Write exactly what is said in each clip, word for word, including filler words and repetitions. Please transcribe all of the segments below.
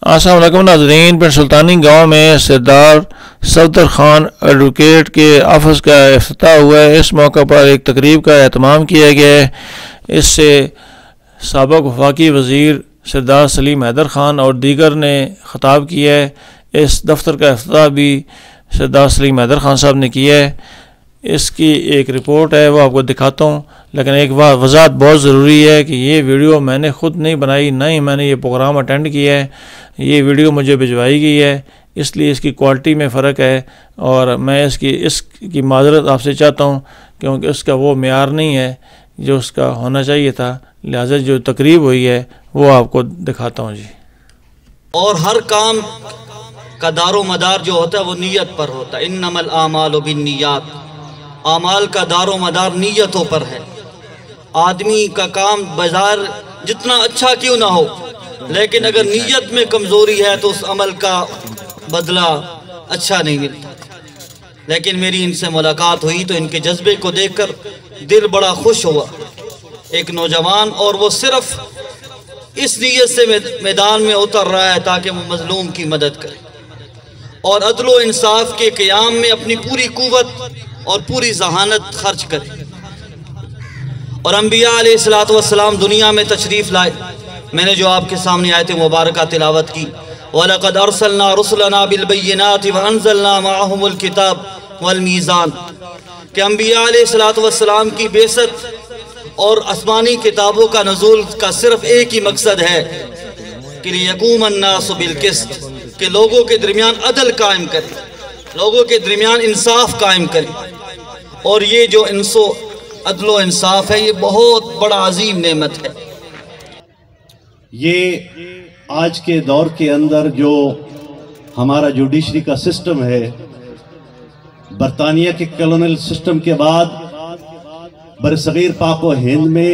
السلام علیکم ناظرین، پنڈ سلطانی گاؤں میں سردار صفدر خان ایڈوکیٹ کے آفس کا افتتاح ہوا ہے۔ اس موقع پر ایک تقریب کا اہتمام کیا گیا ہے۔ اس سے سابق وفاقی وزیر سردار سلیم حیدر خان اور دیگر نے خطاب کیا ہے۔ اس دفتر کا افتتاح بھی سردار سلیم حیدر خان صاحب نے کیا ہے۔ اس کی ایک رپورٹ ہے، وہ آپ کو دکھاتا ہوں، لیکن ایک وضاحت بہت ضروری ہے کہ یہ ویڈیو میں نے خود نہیں بنائی، نہ ہی میں نے یہ پروگرام اٹینڈ کیا ہے۔ یہ ویڈیو مجھے بھجوائی گئی ہے، اس لیے اس کی کوالٹی میں فرق ہے، اور میں اس کی اس کی معذرت آپ سے چاہتا ہوں، کیونکہ اس کا وہ معیار نہیں ہے جو اس کا ہونا چاہیے تھا۔ لہٰذا جو تقریب ہوئی ہے وہ آپ کو دکھاتا ہوں جی۔ اور ہر کام کا دار و مدار جو ہوتا ہے وہ نیت پر ہوتا ہے۔ انما الاعمال بالنیات، اعمال کا دار و مدار نیتوں پر ہے۔ آدمی کا کام بظاہر جتنا اچھا کیوں نہ ہو، لیکن اگر نیت میں کمزوری ہے تو اس عمل کا بدلہ اچھا نہیں ملتا۔ لیکن میری ان سے ملاقات ہوئی تو ان کے جذبے کو دیکھ کر دل بڑا خوش ہوا۔ ایک نوجوان، اور وہ صرف اس نیت سے میدان میں اتر رہا ہے تاکہ وہ مظلوم کی مدد کرے اور عدل و انصاف کے قیام میں اپنی پوری قوت اور پوری ذہانت خرچ کرے۔ اور انبیاء علیہ الصلوۃ والسلام دنیا میں تشریف لائے۔ میں نے جو آپ کے سامنے آیت مبارکہ تلاوت کی، وَلَقَدْ أَرْسَلْنَا رُسُلَنَا بِالْبَيِّنَاتِ وَأَنزَلْنَا مَعَهُمُ الْكِتَابَ وَالْمِيزَانَ، کہ انبیاء علیہ الصلوۃ والسلام کی بعثت اور آسمانی کتابوں کا نزول کا صرف ایک ہی مقصد ہے کہ لِيَقُومَ النَّاسُ بِالْقِسْطِ، کہ لوگوں کے درمیان عدل قائم کرے، لوگوں کے درمیان انصاف قائم کرے۔ اور یہ جو انسو عدل و انصاف ہے، یہ بہت بڑا عظیم نعمت ہے۔ یہ آج کے دور کے اندر جو ہمارا جوڈیشری کا سسٹم ہے، برطانیہ کے کالونیل سسٹم کے بعد برصغیر پاک و ہند میں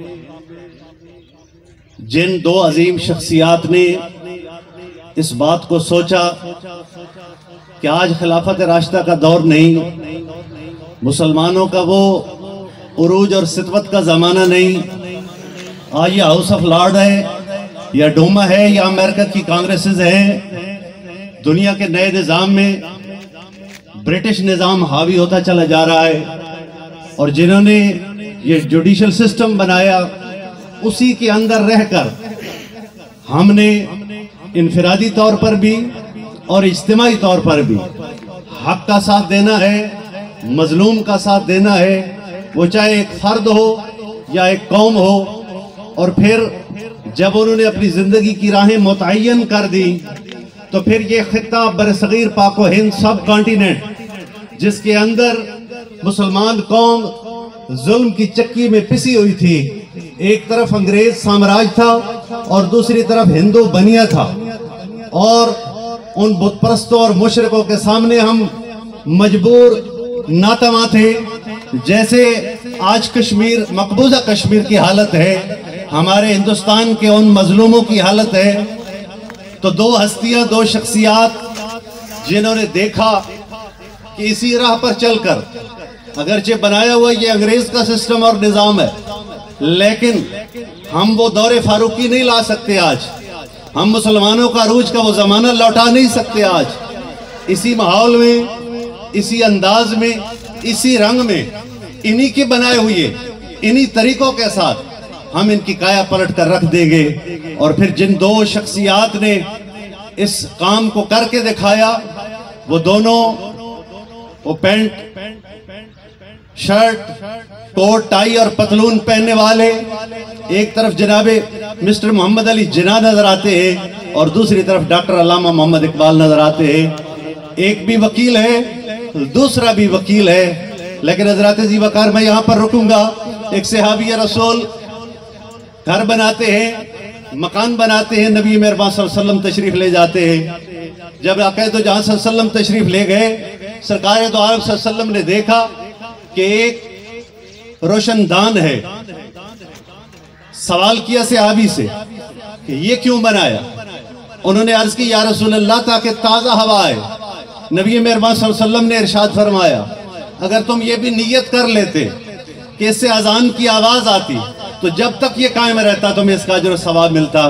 جن دو عظیم شخصیات نے اس بات کو سوچا کہ آج خلافت راشدہ کا دور نہیں، مسلمانوں کا وہ عروج اور ستوت کا زمانہ نہیں، آج یہ ہاؤس آف لارڈ ہے یا ڈوما ہے یا امریکہ کی کانگریسز ہے، دنیا کے نئے نظام میں برٹش نظام حاوی ہوتا چلا جا رہا ہے، اور جنہوں نے یہ جوڈیشل سسٹم بنایا اسی کے اندر رہ کر ہم نے انفرادی طور پر بھی اور اجتماعی طور پر بھی حق کا ساتھ دینا ہے، مظلوم کا ساتھ دینا ہے، وہ چاہے ایک فرد ہو یا ایک قوم ہو۔ اور پھر جب انہوں نے اپنی زندگی کی راہیں متعین کر دی تو پھر یہ خطہ برصغیر پاک و ہند سب کانٹیننٹ، جس کے اندر مسلمان قوم ظلم کی چکی میں پسی ہوئی تھی، ایک طرف انگریز سامراج تھا اور دوسری طرف ہندو بنیا تھا، اور ان بت پرستوں اور مشرکوں کے سامنے ہم مجبور ناتواں تھے۔ جیسے آج کشمیر، مقبوضہ کشمیر کی حالت ہے، ہمارے ہندوستان کے ان مظلوموں کی حالت ہے، تو دو ہستیاں، دو شخصیات جنہوں نے دیکھا کہ اسی راہ پر چل کر، اگرچہ بنایا ہوا یہ انگریز کا سسٹم اور نظام ہے، لیکن ہم وہ دور فاروقی نہیں لا سکتے آج، ہم مسلمانوں کا عروج کا وہ زمانہ لوٹا نہیں سکتے آج۔ اسی ماحول میں، اسی انداز میں، اسی رنگ میں، انہی کے بنائے ہوئے انہی طریقوں کے ساتھ ہم ان کی کایا پلٹ کر رکھ دیں گے۔ اور پھر جن دو شخصیات نے اس کام کو کر کے دکھایا، وہ دونوں، وہ پینٹ، شرٹ، کوٹ، ٹائی اور پتلون پہننے والے، ایک طرف جناب مسٹر محمد علی جناح نظر آتے ہیں اور دوسری طرف ڈاکٹر علامہ محمد اقبال نظر آتے ہیں۔ ایک بھی وکیل ہے، دوسرا بھی وکیل ہے، لیکن حضرات ذی وقار میں یہاں پر رکوں گا۔ ایک صحابی رسول گھر بناتے ہیں، مکان بناتے ہیں، نبی مہربان صلی اللہ علیہ وسلم تشریف لے جاتے ہیں۔ جب عقائد و جہاں صلی اللہ علیہ وسلم تشریف لے گئے، سرکار دو عالم صلی اللہ علیہ وسلم نے دیکھا کہ ایک روشن دان ہے۔ سوال کیا صحابی سے کہ یہ کیوں بنایا؟ انہوں نے عرض کی، یا رسول اللہ تاکہ تازہ ہوا ہے۔ نبی مہربان صلی اللہ علیہ وسلم نے ارشاد فرمایا، اگر تم یہ بھی نیت کر لیتے کہ اس سے اذان کی آواز آتی تو جب تک یہ قائم رہتا تمہیں اس کا اجر و ثواب ملتا،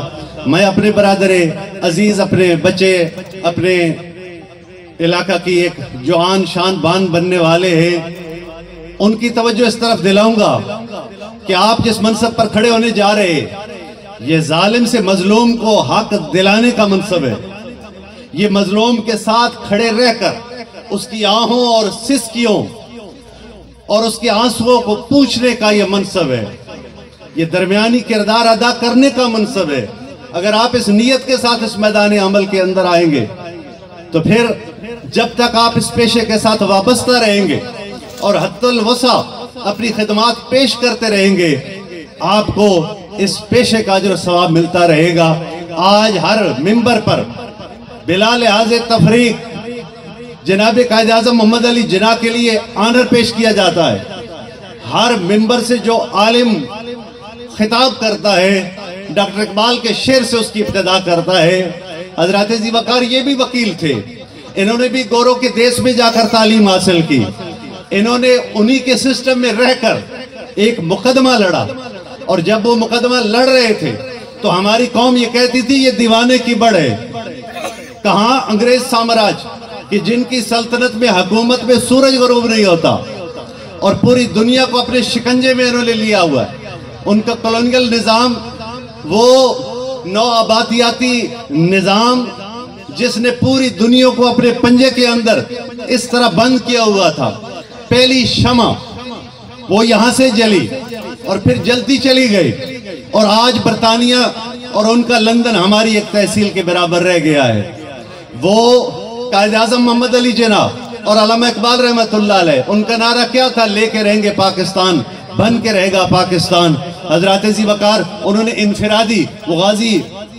میں اپنے برادر عزیز، اپنے بچے، اپنے علاقہ کی ایک جوان شان بان بننے والے ہیں، ان کی توجہ اس طرف دلاؤں گا کہ آپ جس منصب پر کھڑے ہونے جا رہے ہیں، یہ ظالم سے مظلوم کو حق دلانے کا منصب ہے۔ یہ مظلوم کے ساتھ کھڑے رہ کر اس کی آہوں اور سسکیوں اور اس کے آنسوؤں کو پوچھنے کا یہ منصب ہے۔ یہ درمیانی کردار ادا کرنے کا منصب ہے۔ اگر آپ اس نیت کے ساتھ اس میدان عمل کے اندر آئیں گے تو پھر جب تک آپ اس پیشے کے ساتھ وابستہ رہیں گے اور حد الوسع اپنی خدمات پیش کرتے رہیں گے، آپ کو اس پیشے کا اجر و ثواب ملتا رہے گا۔ آج ہر منبر پر بلا لحاظ تفریق جناب قائد اعظم محمد علی جناح کے لیے آنر پیش کیا جاتا ہے۔ ہر منبر سے جو عالم خطاب کرتا ہے ڈاکٹر اقبال کے شعر سے اس کی ابتدا کرتا ہے۔ حضرات ذی وقار یہ بھی وکیل تھے، انہوں نے بھی گوروں کے دیس میں جا کر تعلیم حاصل کی، انہوں نے انہی کے سسٹم میں رہ کر ایک مقدمہ لڑا، اور جب وہ مقدمہ لڑ رہے تھے تو ہماری قوم یہ کہتی تھی یہ دیوانے کی بڑھ ہے۔ کہاں انگریز سامراج کہ جن کی سلطنت میں حکومت میں سورج غروب نہیں ہوتا اور پوری دنیا کو اپنے شکنجے میں انہوں نے لیا ہوا ہے۔ ان کا کولونیل نظام وہ نو آبادیاتی نظام جس نے پوری دنیا کو اپنے پنجے کے اندر اس طرح بند کیا ہوا تھا۔ پہلی شمع وہ یہاں سے جلی اور پھر جلتی چلی گئی، اور آج برطانیہ اور ان کا لندن ہماری ایک تحصیل کے برابر رہ گیا ہے۔ وہ قائد اعظم محمد علی جناح اور علامہ اقبال رحمت اللہ علیہ، ان کا نعرہ کیا تھا؟ لے کے رہیں گے پاکستان، بن کے رہے گا پاکستان۔ حضرات ذی وقار انہوں نے انفرادی وہ غازی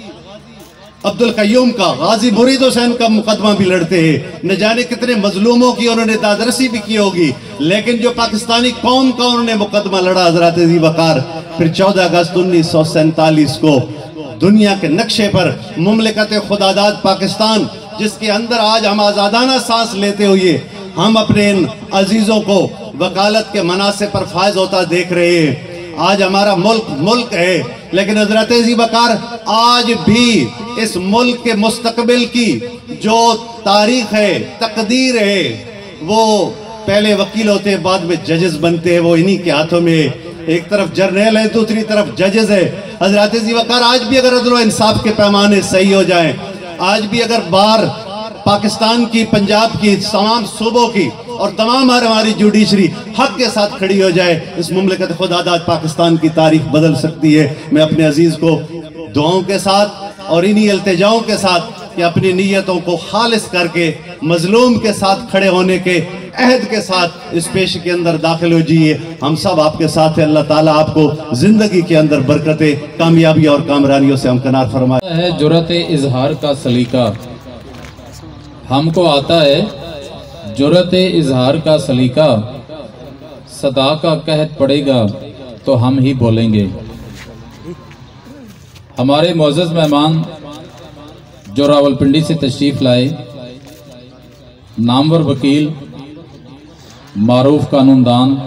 عبدالقیوم کا، غازی مرید حسین کا مقدمہ بھی لڑتے ہیں، نہ جانے کتنے مظلوموں کی انہوں نے دادرسی بھی کی ہوگی، لیکن جو پاکستانی قوم کا انہوں نے مقدمہ لڑا حضرات ذی وقار، پھر چودہ اگست انیس سو سینتالیس کو دنیا کے نقشے پر مملکت خداداد پاکستان، جس کے اندر آج ہم آزادانہ سانس لیتے ہوئے ہم اپنے ان عزیزوں کو وکالت کے مناصب پر فائز ہوتا دیکھ رہے ہیں۔ آج ہمارا ملک ملک ہے، لیکن حضرات ذی وقار آج بھی اس ملک کے مستقبل کی جو تاریخ ہے، تقدیر ہے، وہ پہلے وکیل ہوتے ہیں، بعد میں ججز بنتے ہیں، وہ انہی کے ہاتھوں میں۔ ایک طرف جرنیل ہے، دوسری طرف ججز ہے۔ حضرات ذی وقار آج بھی اگر عدل و انصاف کے پیمانے صحیح ہو جائیں، آج بھی اگر بار پاکستان کی، پنجاب کی، تمام صوبوں کی اور تمام ہماری جوڈیشری حق کے ساتھ کھڑی ہو جائے، اس مملکت خداداد پاکستان کی تاریخ بدل سکتی ہے۔ میں اپنے عزیز کو دعاؤں کے ساتھ اور انہی التجاؤں کے ساتھ کہ اپنی نیتوں کو خالص کر کے مظلوم کے ساتھ کھڑے ہونے کے عہد کے ساتھ اس پیش کے اندر داخل ہو جائیے۔ ہم سب آپ کے ساتھ ہیں۔ اللہ تعالیٰ آپ کو زندگی کے اندر برکتیں، کامیابی اور کامرانیوں سے ہمکنار فرمائے۔ ہے جرأت اظہار کا سلیقہ، ہم کو آتا ہے جرأت اظہار کا سلیقہ، صدا کا قحط پڑے گا تو ہم ہی بولیں گے۔ ہمارے معزز مہمان جو راولپنڈی سے تشریف لائے، نامور وکیل، معروف قانون دان،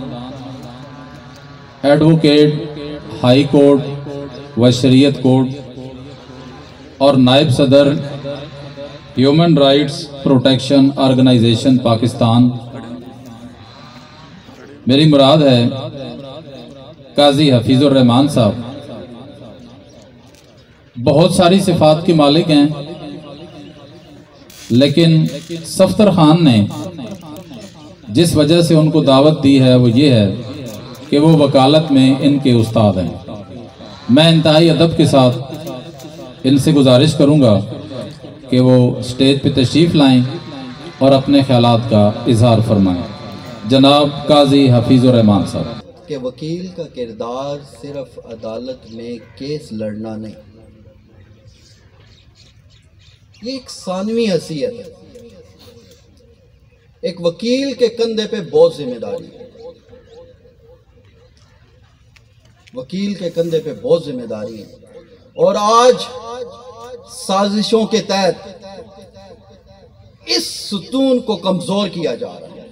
ایڈوکیٹ ہائی کورٹ و شریعت کورٹ اور نائب صدر human rights protection organisation Pakistan, میری مراد ہے قاضی حفیظ الرحمان صاحب، بہت ساری صفات کے مالک ہیں، لیکن صفدر خان نے جس وجہ سے ان کو دعوت دی ہے وہ یہ ہے کہ وہ وکالت میں ان کے استاد ہیں۔ میں انتہائی ادب کے ساتھ ان سے گزارش کروں گا کہ وہ سٹیج پہ تشریف لائیں اور اپنے خیالات کا اظہار فرمائیں۔ جناب قاضی حفیظ الرحمان صاحب۔ کہ وکیل کا کردار صرف عدالت میں کیس لڑنا نہیں، یہ ایک ثانوی حیثیت ہے۔ ایک وکیل کے کندھے پہ بہت ذمہ داری ہے، وکیل کے کندھے پہ بہت ذمہ داری ہے، اور آج سازشوں کے تحت اس ستون کو کمزور کیا جا رہا ہے۔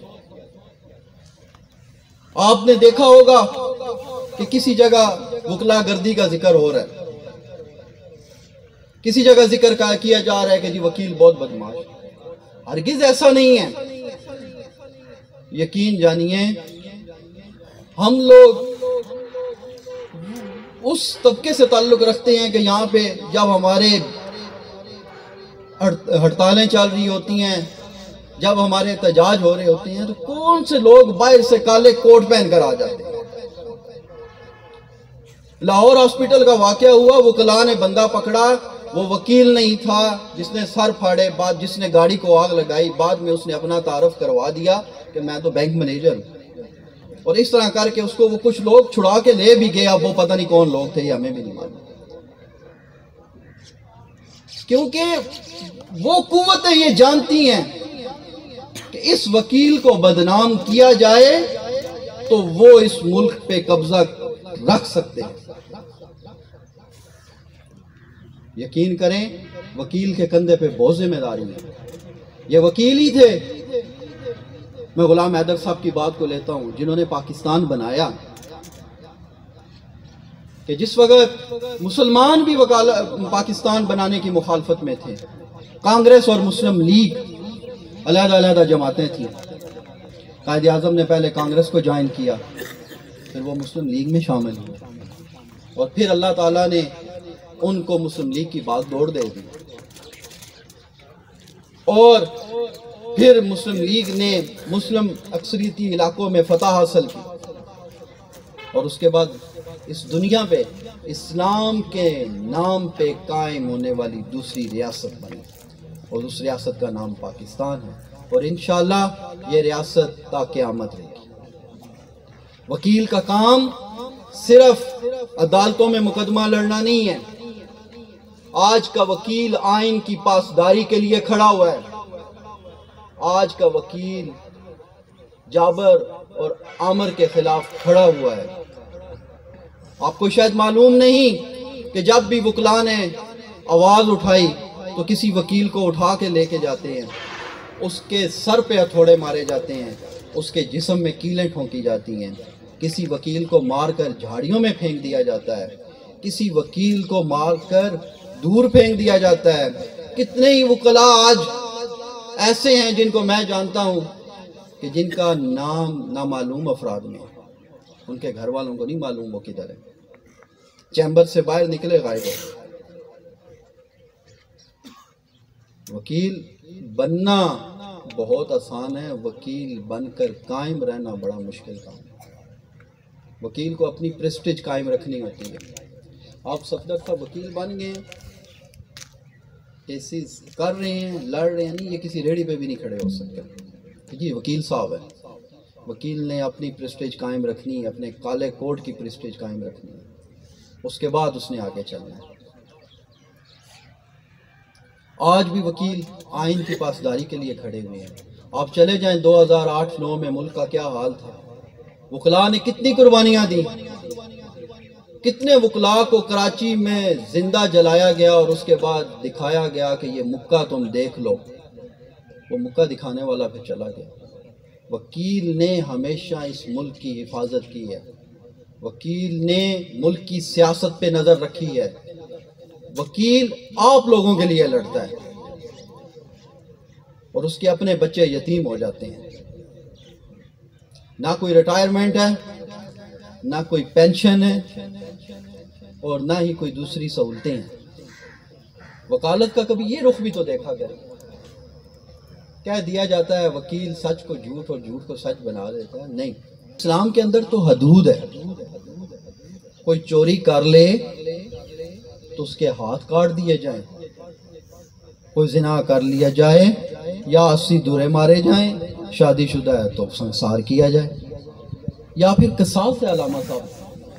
آپ نے دیکھا ہوگا کہ کسی جگہ وکلا گردی کا ذکر ہو رہا ہے، کسی جگہ ذکر کیا جا رہا ہے کہ جی وکیل بہت بدماش، ہرگز ایسا نہیں ہے۔ یقین جانیے ہم لوگ اس طبقے سے تعلق رکھتے ہیں کہ یہاں پہ جب ہمارے ہڑتالیں چل رہی ہوتی ہیں، جب ہمارے احتجاج ہو رہے ہوتے ہیں، تو کون سے لوگ باہر سے کالے کوٹ پہن کر آ جاتے ہیں۔ لاہور ہاسپٹل کا واقعہ ہوا، وکلاء نے بندہ پکڑا، وہ وکیل نہیں تھا، جس نے سر پھاڑے، بعد جس نے گاڑی کو آگ لگائی، بعد میں اس نے اپنا تعارف کروا دیا کہ میں تو بینک مینیجر ہوں، اور اس طرح کر کے اس کو وہ کچھ لوگ چھڑا کے لے بھی گئے۔ اب وہ پتہ نہیں کون لوگ تھے، یہ ہمیں بھی نہیں معلوم، کیونکہ وہ قوتیں یہ جانتی ہیں کہ اس وکیل کو بدنام کیا جائے تو وہ اس ملک پہ قبضہ رکھ سکتے ہیں۔ یقین کریں وکیل کے کندھے پہ بہت ذمہ داری ہے، یہ وکیل ہی تھے۔ میں غلام حیدر صاحب کی بات کو لیتا ہوں، جنہوں نے پاکستان بنایا، کہ جس وقت مسلمان بھی پاکستان بنانے کی مخالفت میں تھے، کانگریس اور مسلم لیگ علیحدہ علیحدہ جماعتیں تھیں، قائد اعظم نے پہلے کانگریس کو جوائن کیا، پھر وہ مسلم لیگ میں شامل ہوئے، اور پھر اللہ تعالیٰ نے ان کو مسلم لیگ کی بات دوڑ دے دی، اور پھر مسلم لیگ نے مسلم اکثریتی علاقوں میں فتح حاصل کی، اور اس کے بعد اس دنیا پہ اسلام کے نام پہ قائم ہونے والی دوسری ریاست بنی، اور اس ریاست کا نام پاکستان ہے، اور انشاءاللہ یہ ریاست تا قیامت رہے گی۔ وکیل کا کام صرف عدالتوں میں مقدمہ لڑنا نہیں ہے، آج کا وکیل آئین کی پاسداری کے لیے کھڑا ہوا ہے، آج کا وکیل جابر اور عامر کے خلاف کھڑا ہوا ہے۔ آپ کو شاید معلوم نہیں کہ جب بھی وکلاء نے آواز اٹھائی تو کسی وکیل کو اٹھا کے لے کے جاتے ہیں، اس کے سر پہ ہتھوڑے مارے جاتے ہیں، اس کے جسم میں کیلیں ٹھونکی جاتی ہیں، کسی وکیل کو مار کر جھاڑیوں میں پھینک دیا جاتا ہے، کسی وکیل کو مار کر دور پھینک دیا جاتا ہے۔ کتنے ہی وکلاء آج ایسے ہیں جن کو میں جانتا ہوں کہ جن کا نام نامعلوم افراد میں، ان کے گھر والوں کو نہیں معلوم وہ کدھر ہے، چیمبر سے باہر نکلے غائب ہو۔ وکیل بننا بہت آسان ہے، وکیل بن کر قائم رہنا بڑا مشکل کام ہے۔ وکیل کو اپنی پریسٹیج قائم رکھنی ہوتی ہے۔ آپ صفدر صاحب وکیل بن گئے ہیں، کیسز کر رہے ہیں، لڑ رہے ہیں، نہیں، یہ کسی ریڑھی پہ بھی نہیں کھڑے ہو سکتے، جی وکیل صاحب ہے۔ وکیل نے اپنی پریسٹیج قائم رکھنی ہے، اپنے کالے کوٹ کی پریسٹیج قائم رکھنی ہے، اس کے بعد اس نے آگے چلنا ہے۔ آج بھی وکیل آئین کی پاسداری کے لیے کھڑے ہوئے ہیں۔ آپ چلے جائیں دو ہزار آٹھ نو میں ملک کا کیا حال تھا، وکلاء نے کتنی قربانیاں دی، کتنے وکلاء کو کراچی میں زندہ جلایا گیا اور اس کے بعد دکھایا گیا کہ یہ مکہ تم دیکھ لو، وہ مکہ دکھانے والا پھر چلا گیا۔ وکیل نے ہمیشہ اس ملک کی حفاظت کی ہے، وکیل نے ملک کی سیاست پہ نظر رکھی ہے، وکیل آپ لوگوں کے لیے لڑتا ہے، اور اس کے اپنے بچے یتیم ہو جاتے ہیں۔ نہ کوئی ریٹائرمنٹ ہے، نہ کوئی پینشن ہے، اور نہ ہی کوئی دوسری سہولتیں ہیں۔ وکالت کا کبھی یہ رخ بھی تو دیکھا کرے، کہہ دیا جاتا ہے وکیل سچ کو جھوٹ اور جھوٹ کو سچ بنا دیتا ہے، نہیں، اسلام کے اندر تو حدود ہے۔ کوئی چوری کر لے تو اس کے ہاتھ کاٹ دیے جائیں، کوئی زنا کر لیا جائے یا اسی دورے مارے جائیں، شادی شدہ ہے تو سنسار کیا جائے، یا پھر قصاص سے علامہ صاحب،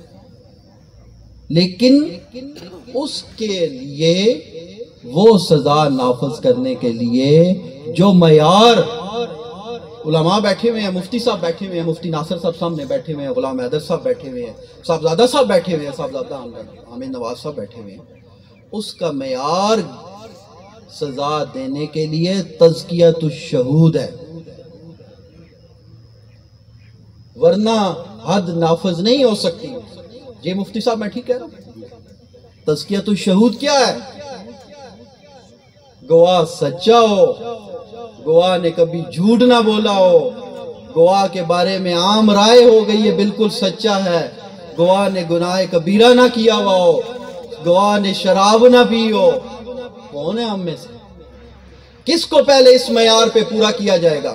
لیکن اس کے لیے وہ سزا نافذ کرنے کے لیے جو معیار علماء بیٹھے ہوئے ہیں، مفتی صاحب بیٹھے ہوئے ہیں، مفتی ناصر صاحب سامنے بیٹھے ہوئے ہیں، غلام حیدر صاحب بیٹھے ہوئے ہیں، صاحبزادہ صاحب بیٹھے ہوئے ہیں، صاحبزادہ حامد نواز صاحب بیٹھے ہوئے ہیں، اس کا معیار سزا دینے کے لیے تزکیۃ الشہود ہے، ورنہ حد نافذ نہیں ہو سکتی۔ یہ مفتی صاحب میں ٹھیک کہہ رہا ہوں؟ تزکیۃ الشہود کیا ہے؟ गवाह सच्चा हो, गवाह ने कभी झूठ ना बोला हो, गवाह के बारे में आम राय हो गई ये बिल्कुल सच्चा है, गवाह ने गुनाह कबीरा ना किया हुआ हो, गवाह ने शराब ना पी हो, कौन है हम में से? किसको पहले इस मयार पे पूरा किया जाएगा?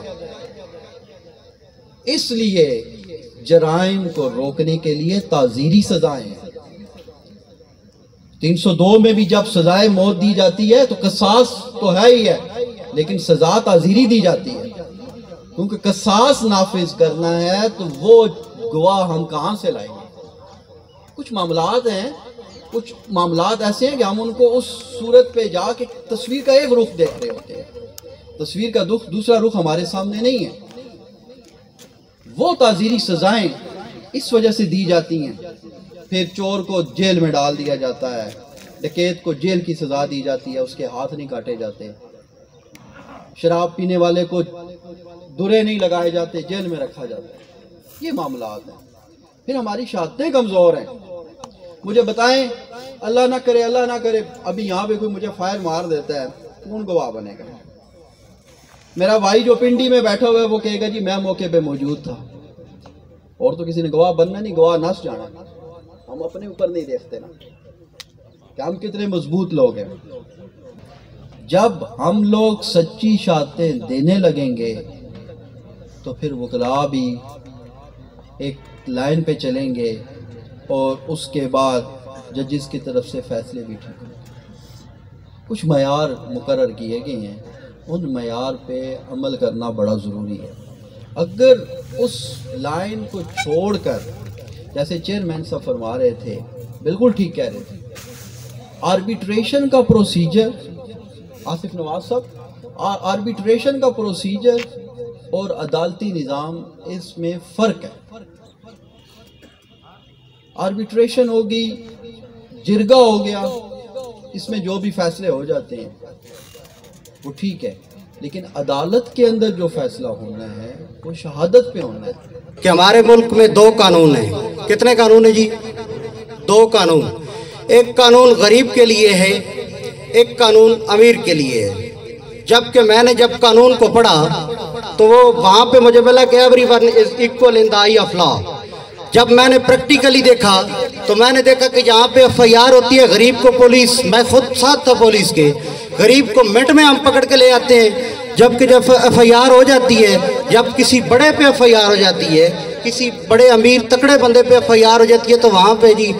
इसलिए जराइम को रोकने के लिए ताज़ीरी सजाएं हैं। तीन सौ दो में भी जब सजाए मौत दी जाती है तो कसास तो है ही है, लेकिन सजा ताज़ीरी दी जाती है, क्योंकि कसास नाफिज करना है तो वो गवाह हम कहाँ से लाएंगे? कुछ मामलात हैं, कुछ मामलात ऐसे हैं कि हम उनको उस सूरत पे जाके तस्वीर का एक रुख देख रहे होते हैं, तस्वीर का दुख दूसरा रुख हमारे सामने नहीं है। वो ताज़ीरी सजाएं इस वजह से दी जाती हैं। फिर चोर को जेल में डाल दिया जाता है, डकैत को जेल की सज़ा दी जाती है, उसके हाथ नहीं काटे जाते, शराब पीने वाले को दुरे नहीं लगाए जाते, जेल में रखा जाता है। ये मामलात हैं। फिर हमारी शहादतें कमज़ोर हैं। मुझे बताएं, अल्लाह ना करे अल्लाह ना करे अभी यहाँ पे कोई मुझे फायर मार देता है, कौन गवाह बनेगा? मेरा भाई जो पिंडी में बैठा हुआ है वो कहेगा जी मैं मौके पे मौजूद था, और तो किसी ने गवाह बनना नहीं, गवाह नस जाना। हम अपने ऊपर नहीं देखते ना कि हम कितने मजबूत लोग हैं। जब हम लोग सच्ची शहादतें देने लगेंगे तो फिर वकला भी एक लाइन पे चलेंगे और उसके बाद जजिस की तरफ से फैसले भी ठीक होंगे। कुछ मयार मुकर्रर किए गए हैं, उन मयार पे अमल करना बड़ा ज़रूरी है। अगर उस लाइन को छोड़कर, जैसे चेयरमैन साहब फरमा रहे थे, बिल्कुल ठीक कह रहे थे, आर्बिट्रेशन का प्रोसीजर, आसिफ नवाज साहब, आर्बिट्रेशन का प्रोसीजर और अदालती निज़ाम, इसमें फ़र्क है। आर्बिट्रेशन होगी, जिरगा हो गया, इसमें जो भी फैसले हो जाते हैं वो ठीक है, लेकिन अदालत के अंदर जो फैसला होना है वो शहादत पे होना है। कि हमारे मुल्क में दो कानून हैं। कितने कानून हैं जी? दो कानून। एक कानून गरीब के लिए है, एक कानून अमीर के लिए है। जबकि मैंने जब कानून को पढ़ा तो वो वहाँ पे मुझे मिला कि everyone is equal in the eye of law. जब मैंने प्रैक्टिकली देखा तो मैंने देखा कि जहाँ पे एफ आई आर होती है, गरीब को पुलिस, मैं खुद साथ था पुलिस के, गरीब को मिनट में हम पकड़ के ले आते हैं, जबकि जब एफ आई आर हो जाती है, जब किसी बड़े पे एफ आई आर हो जाती है, किसी बड़े अमीर तकड़े बंदे पे एफ आई आर हो जाती है, तो वहाँ पे जी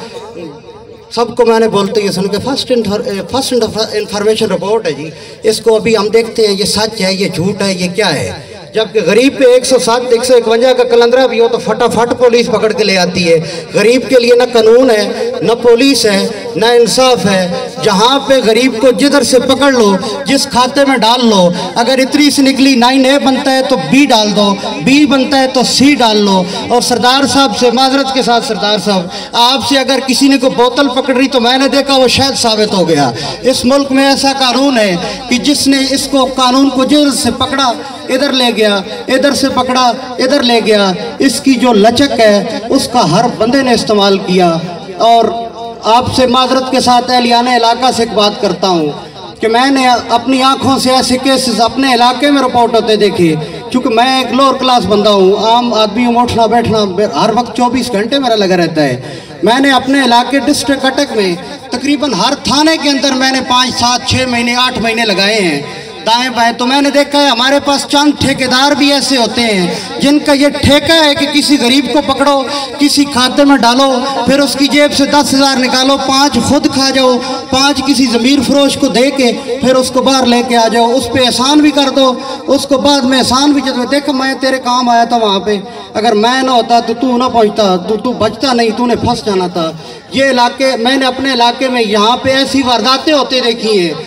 सबको मैंने बोलते ही सुन के फर्स्ट फर्स्ट इंफॉर्मेशन रिपोर्ट है जी, इसको अभी हम देखते हैं ये सच है, ये झूठ है, ये क्या है। जबकि गरीब पे एक सौ सात एक सौ इकवंजा का कलंदरा भी हो तो फटाफट पुलिस पकड़ के ले आती है। गरीब के लिए न कानून है, न पुलिस है, न इंसाफ है। जहाँ पे गरीब को जिधर से पकड़ लो, जिस खाते में डाल लो, अगर इतनी से निकली नाइन ए बनता है तो बी डाल दो, बी बनता है तो सी डाल लो। और सरदार साहब से माजरत के साथ, सरदार साहब आपसे अगर किसी ने को बोतल पकड़ रही तो मैंने देखा वो शायद साबित हो गया। इस मुल्क में ऐसा कानून है कि जिसने इसको कानून को जिधर से पकड़ा इधर ले गया, इधर से पकड़ा इधर ले गया। इसकी जो लचक है उसका हर बंदे ने इस्तेमाल किया। और आपसे माजरत के साथ एहलियाने इलाका से एक बात करता हूँ कि मैंने अपनी आंखों से ऐसे केसेस अपने इलाके में रिपोर्ट होते देखे, क्योंकि मैं एक लोअर क्लास बंदा हूँ, आम आदमी हूँ, उठना बैठना हर वक्त चौबीस घंटे मेरा लगा रहता है। मैंने अपने इलाके डिस्ट्रिक्ट अटक में तकरीबन हर थाने के अंदर मैंने पाँच सात छः महीने आठ महीने लगाए हैं दाएं बाएं। तो मैंने देखा है हमारे पास चंद ठेकेदार भी ऐसे होते हैं जिनका ये ठेका है कि किसी गरीब को पकड़ो, किसी खाते में डालो, फिर उसकी जेब से दस हज़ार निकालो, पाँच खुद खा जाओ, पाँच किसी ज़मीर फरोश को दे के फिर उसको बाहर लेके आ जाओ, उस पर एहसान भी कर दो, उसको बाद में एहसान भी जब देख मैं तेरे काम आया था वहाँ पे, अगर मैं ना होता तो तू ना पहुँचता, तू तू बचता नहीं, तूने फंस जाना था। ये इलाके मैंने अपने इलाके में यहाँ पे ऐसी वारदातें होते देखी हैं।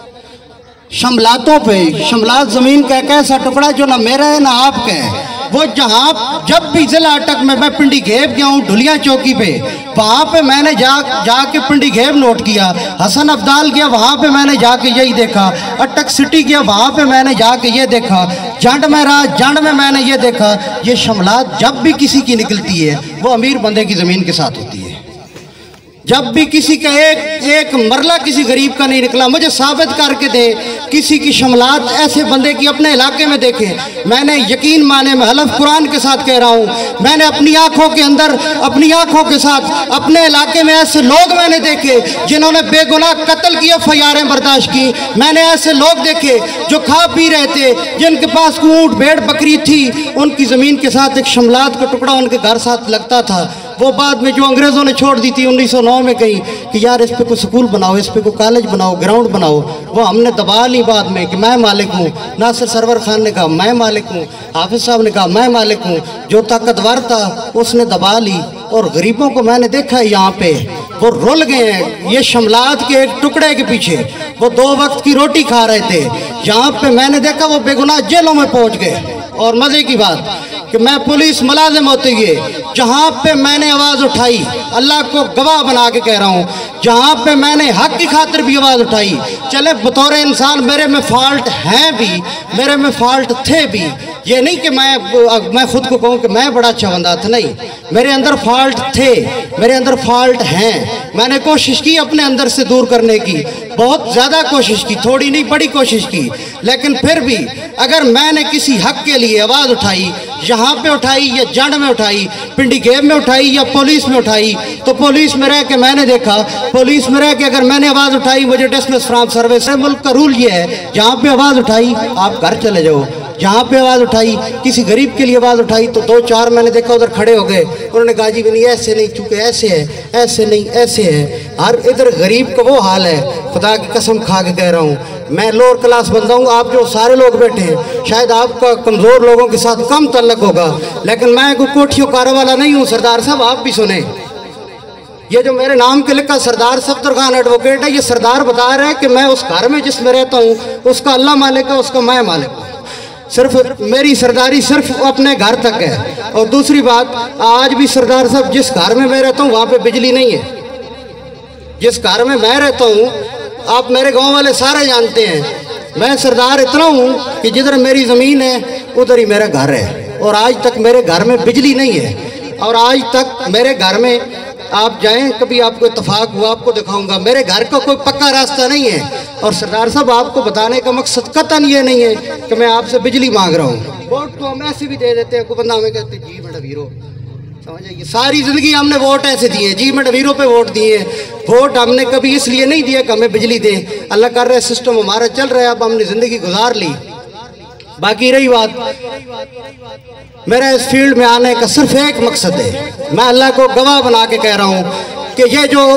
शमलातों पे, शमलात ज़मीन का एक ऐसा टुकड़ा जो ना मेरा है ना आपका है। वो जहाँ जब भी जिला अटक में मैं पिंडी घेब गया हूँ ढुलिया चौकी पे, वहाँ पे मैंने जा जाके पिंडी घेब नोट किया। हसन अब्दाल गया, वहाँ पे मैंने जाके यही देखा। अटक सिटी गया, वहाँ पे मैंने जाके ये देखा। जंड में रहा, जंड में मैंने ये देखा। ये शमलात जब भी किसी की निकलती है वो अमीर बंदे की ज़मीन के साथ होती है। जब भी किसी का एक एक मरला किसी गरीब का नहीं निकला, मुझे साबित करके दे किसी की शमलात ऐसे बंदे की अपने इलाके में देखे। मैंने यकीन माने, मैं हलफ कुरान के साथ कह रहा हूँ, मैंने अपनी आंखों के अंदर, अपनी आंखों के साथ अपने इलाके में ऐसे लोग मैंने देखे जिन्होंने बेगुनाह कत्ल की एफ आई आरें बर्दाश्त की। मैंने ऐसे लोग देखे जो खा पी रहे थे, जिनके पास ऊँट भेड़ बकरी थी, उनकी ज़मीन के साथ एक शमलात का टुकड़ा उनके घर साथ लगता था। वो बाद में जो अंग्रेज़ों ने छोड़ दी थी उन्नीस सौ नौ में कहीं कि यार इस पे कोई स्कूल बनाओ, इस पे कोई कॉलेज बनाओ, ग्राउंड बनाओ, वो हमने दबा ली बाद में कि मैं मालिक हूँ। नासिर सरवर खान ने कहा मैं मालिक हूँ, हाफिज साहब ने कहा मैं मालिक हूँ। जो ताकतवर था उसने दबा ली, और गरीबों को मैंने देखा है यहाँ पे वो रुल गए हैं ये शमलात के एक टुकड़े के पीछे। वो दो वक्त की रोटी खा रहे थे, यहाँ पे मैंने देखा वो बेगुनाह जेलों में पहुँच गए। और मज़े की बात कि मैं पुलिस मुलाजिम होते हुए जहाँ पे मैंने आवाज़ उठाई, अल्लाह को गवाह बना के कह रहा हूँ, जहाँ पे मैंने हक की खातिर भी आवाज़ उठाई, चले बतौर इंसान मेरे में फॉल्ट हैं भी, मेरे में फॉल्ट थे भी, ये नहीं कि मैं मैं खुद को कहूँ कि मैं बड़ा अच्छा बंदा था, नहीं, मेरे अंदर फॉल्ट थे, मेरे अंदर फॉल्ट हैं। मैंने कोशिश की अपने अंदर से दूर करने की, बहुत ज़्यादा कोशिश की, थोड़ी नहीं बड़ी कोशिश की, लेकिन फिर भी अगर मैंने किसी हक के लिए आवाज़ उठाई, यहाँ पे उठाई या जंड में उठाई, पिंडी गेब में उठाई या पुलिस में उठाई, तो पुलिस में रह के मैंने देखा, पुलिस में रह के अगर मैंने आवाज़ उठाई मुझे डिसमिस फ्रॉम सर्विस। मुल्क का रूल ये है, जहाँ पे आवाज़ उठाई आप घर चले जाओ, जहाँ पे आवाज़ उठाई किसी गरीब के लिए आवाज़ उठाई तो दो चार मैंने देखा उधर खड़े हो गए, उन्होंने कहा जी नहीं ऐसे नहीं, चूँकि ऐसे है, ऐसे नहीं ऐसे है। हर इधर गरीब का वो हाल है, खुदा की कसम खा के कह रहा हूँ, मैं लोअर क्लास बंदा हूँ, आप जो सारे लोग बैठे हैं शायद आपका कमज़ोर लोगों के साथ कम तल्लक होगा, लेकिन मैं कोई कोठियों कार वाला नहीं हूँ। सरदार साहब आप भी सुने, ये जो मेरे नाम के लिखा सरदार सफ्तर खान एडवोकेट है, ये सरदार बता रहे हैं कि मैं उस घर में जिसमें रहता हूँ उसका अल्लाह मालिक है, उसका मैं मालिक हूँ। सिर्फ मेरी सरदारी सिर्फ अपने घर तक है। और दूसरी बात, आज भी सरदार साहब जिस घर में मैं रहता हूँ वहाँ पे बिजली नहीं है। जिस घर में मैं रहता हूँ आप मेरे गांव वाले सारे जानते हैं, मैं सरदार इतना हूँ कि जिधर मेरी ज़मीन है उधर ही मेरा घर है, और आज तक मेरे घर में बिजली नहीं है। और आज तक मेरे घर में आप जाएं कभी, आपको इत्तफाक हुआ आपको दिखाऊंगा, मेरे घर का कोई पक्का रास्ता नहीं है। और सरदार साहब आपको बताने का मकसद कतन ये नहीं है कि मैं आपसे बिजली मांग रहा हूँ। वोट तो हम ऐसे भी दे देते हैं, कोई बंदा हमें कहते जी मेरा वीरो, समझिए सारी ज़िंदगी हमने वोट ऐसे दिए, जी मेरे वीरों पे वोट दिए। वोट हमने कभी इसलिए नहीं दिया कि हमें बिजली दें, अल्लाह कर रहा है सिस्टम हमारा चल रहा है, अब हमने ज़िंदगी गुजार ली। बाकी रही बात, मेरा इस फील्ड में आने का सिर्फ एक मकसद है, मैं अल्लाह को गवाह बना के कह रहा हूँ कि ये जो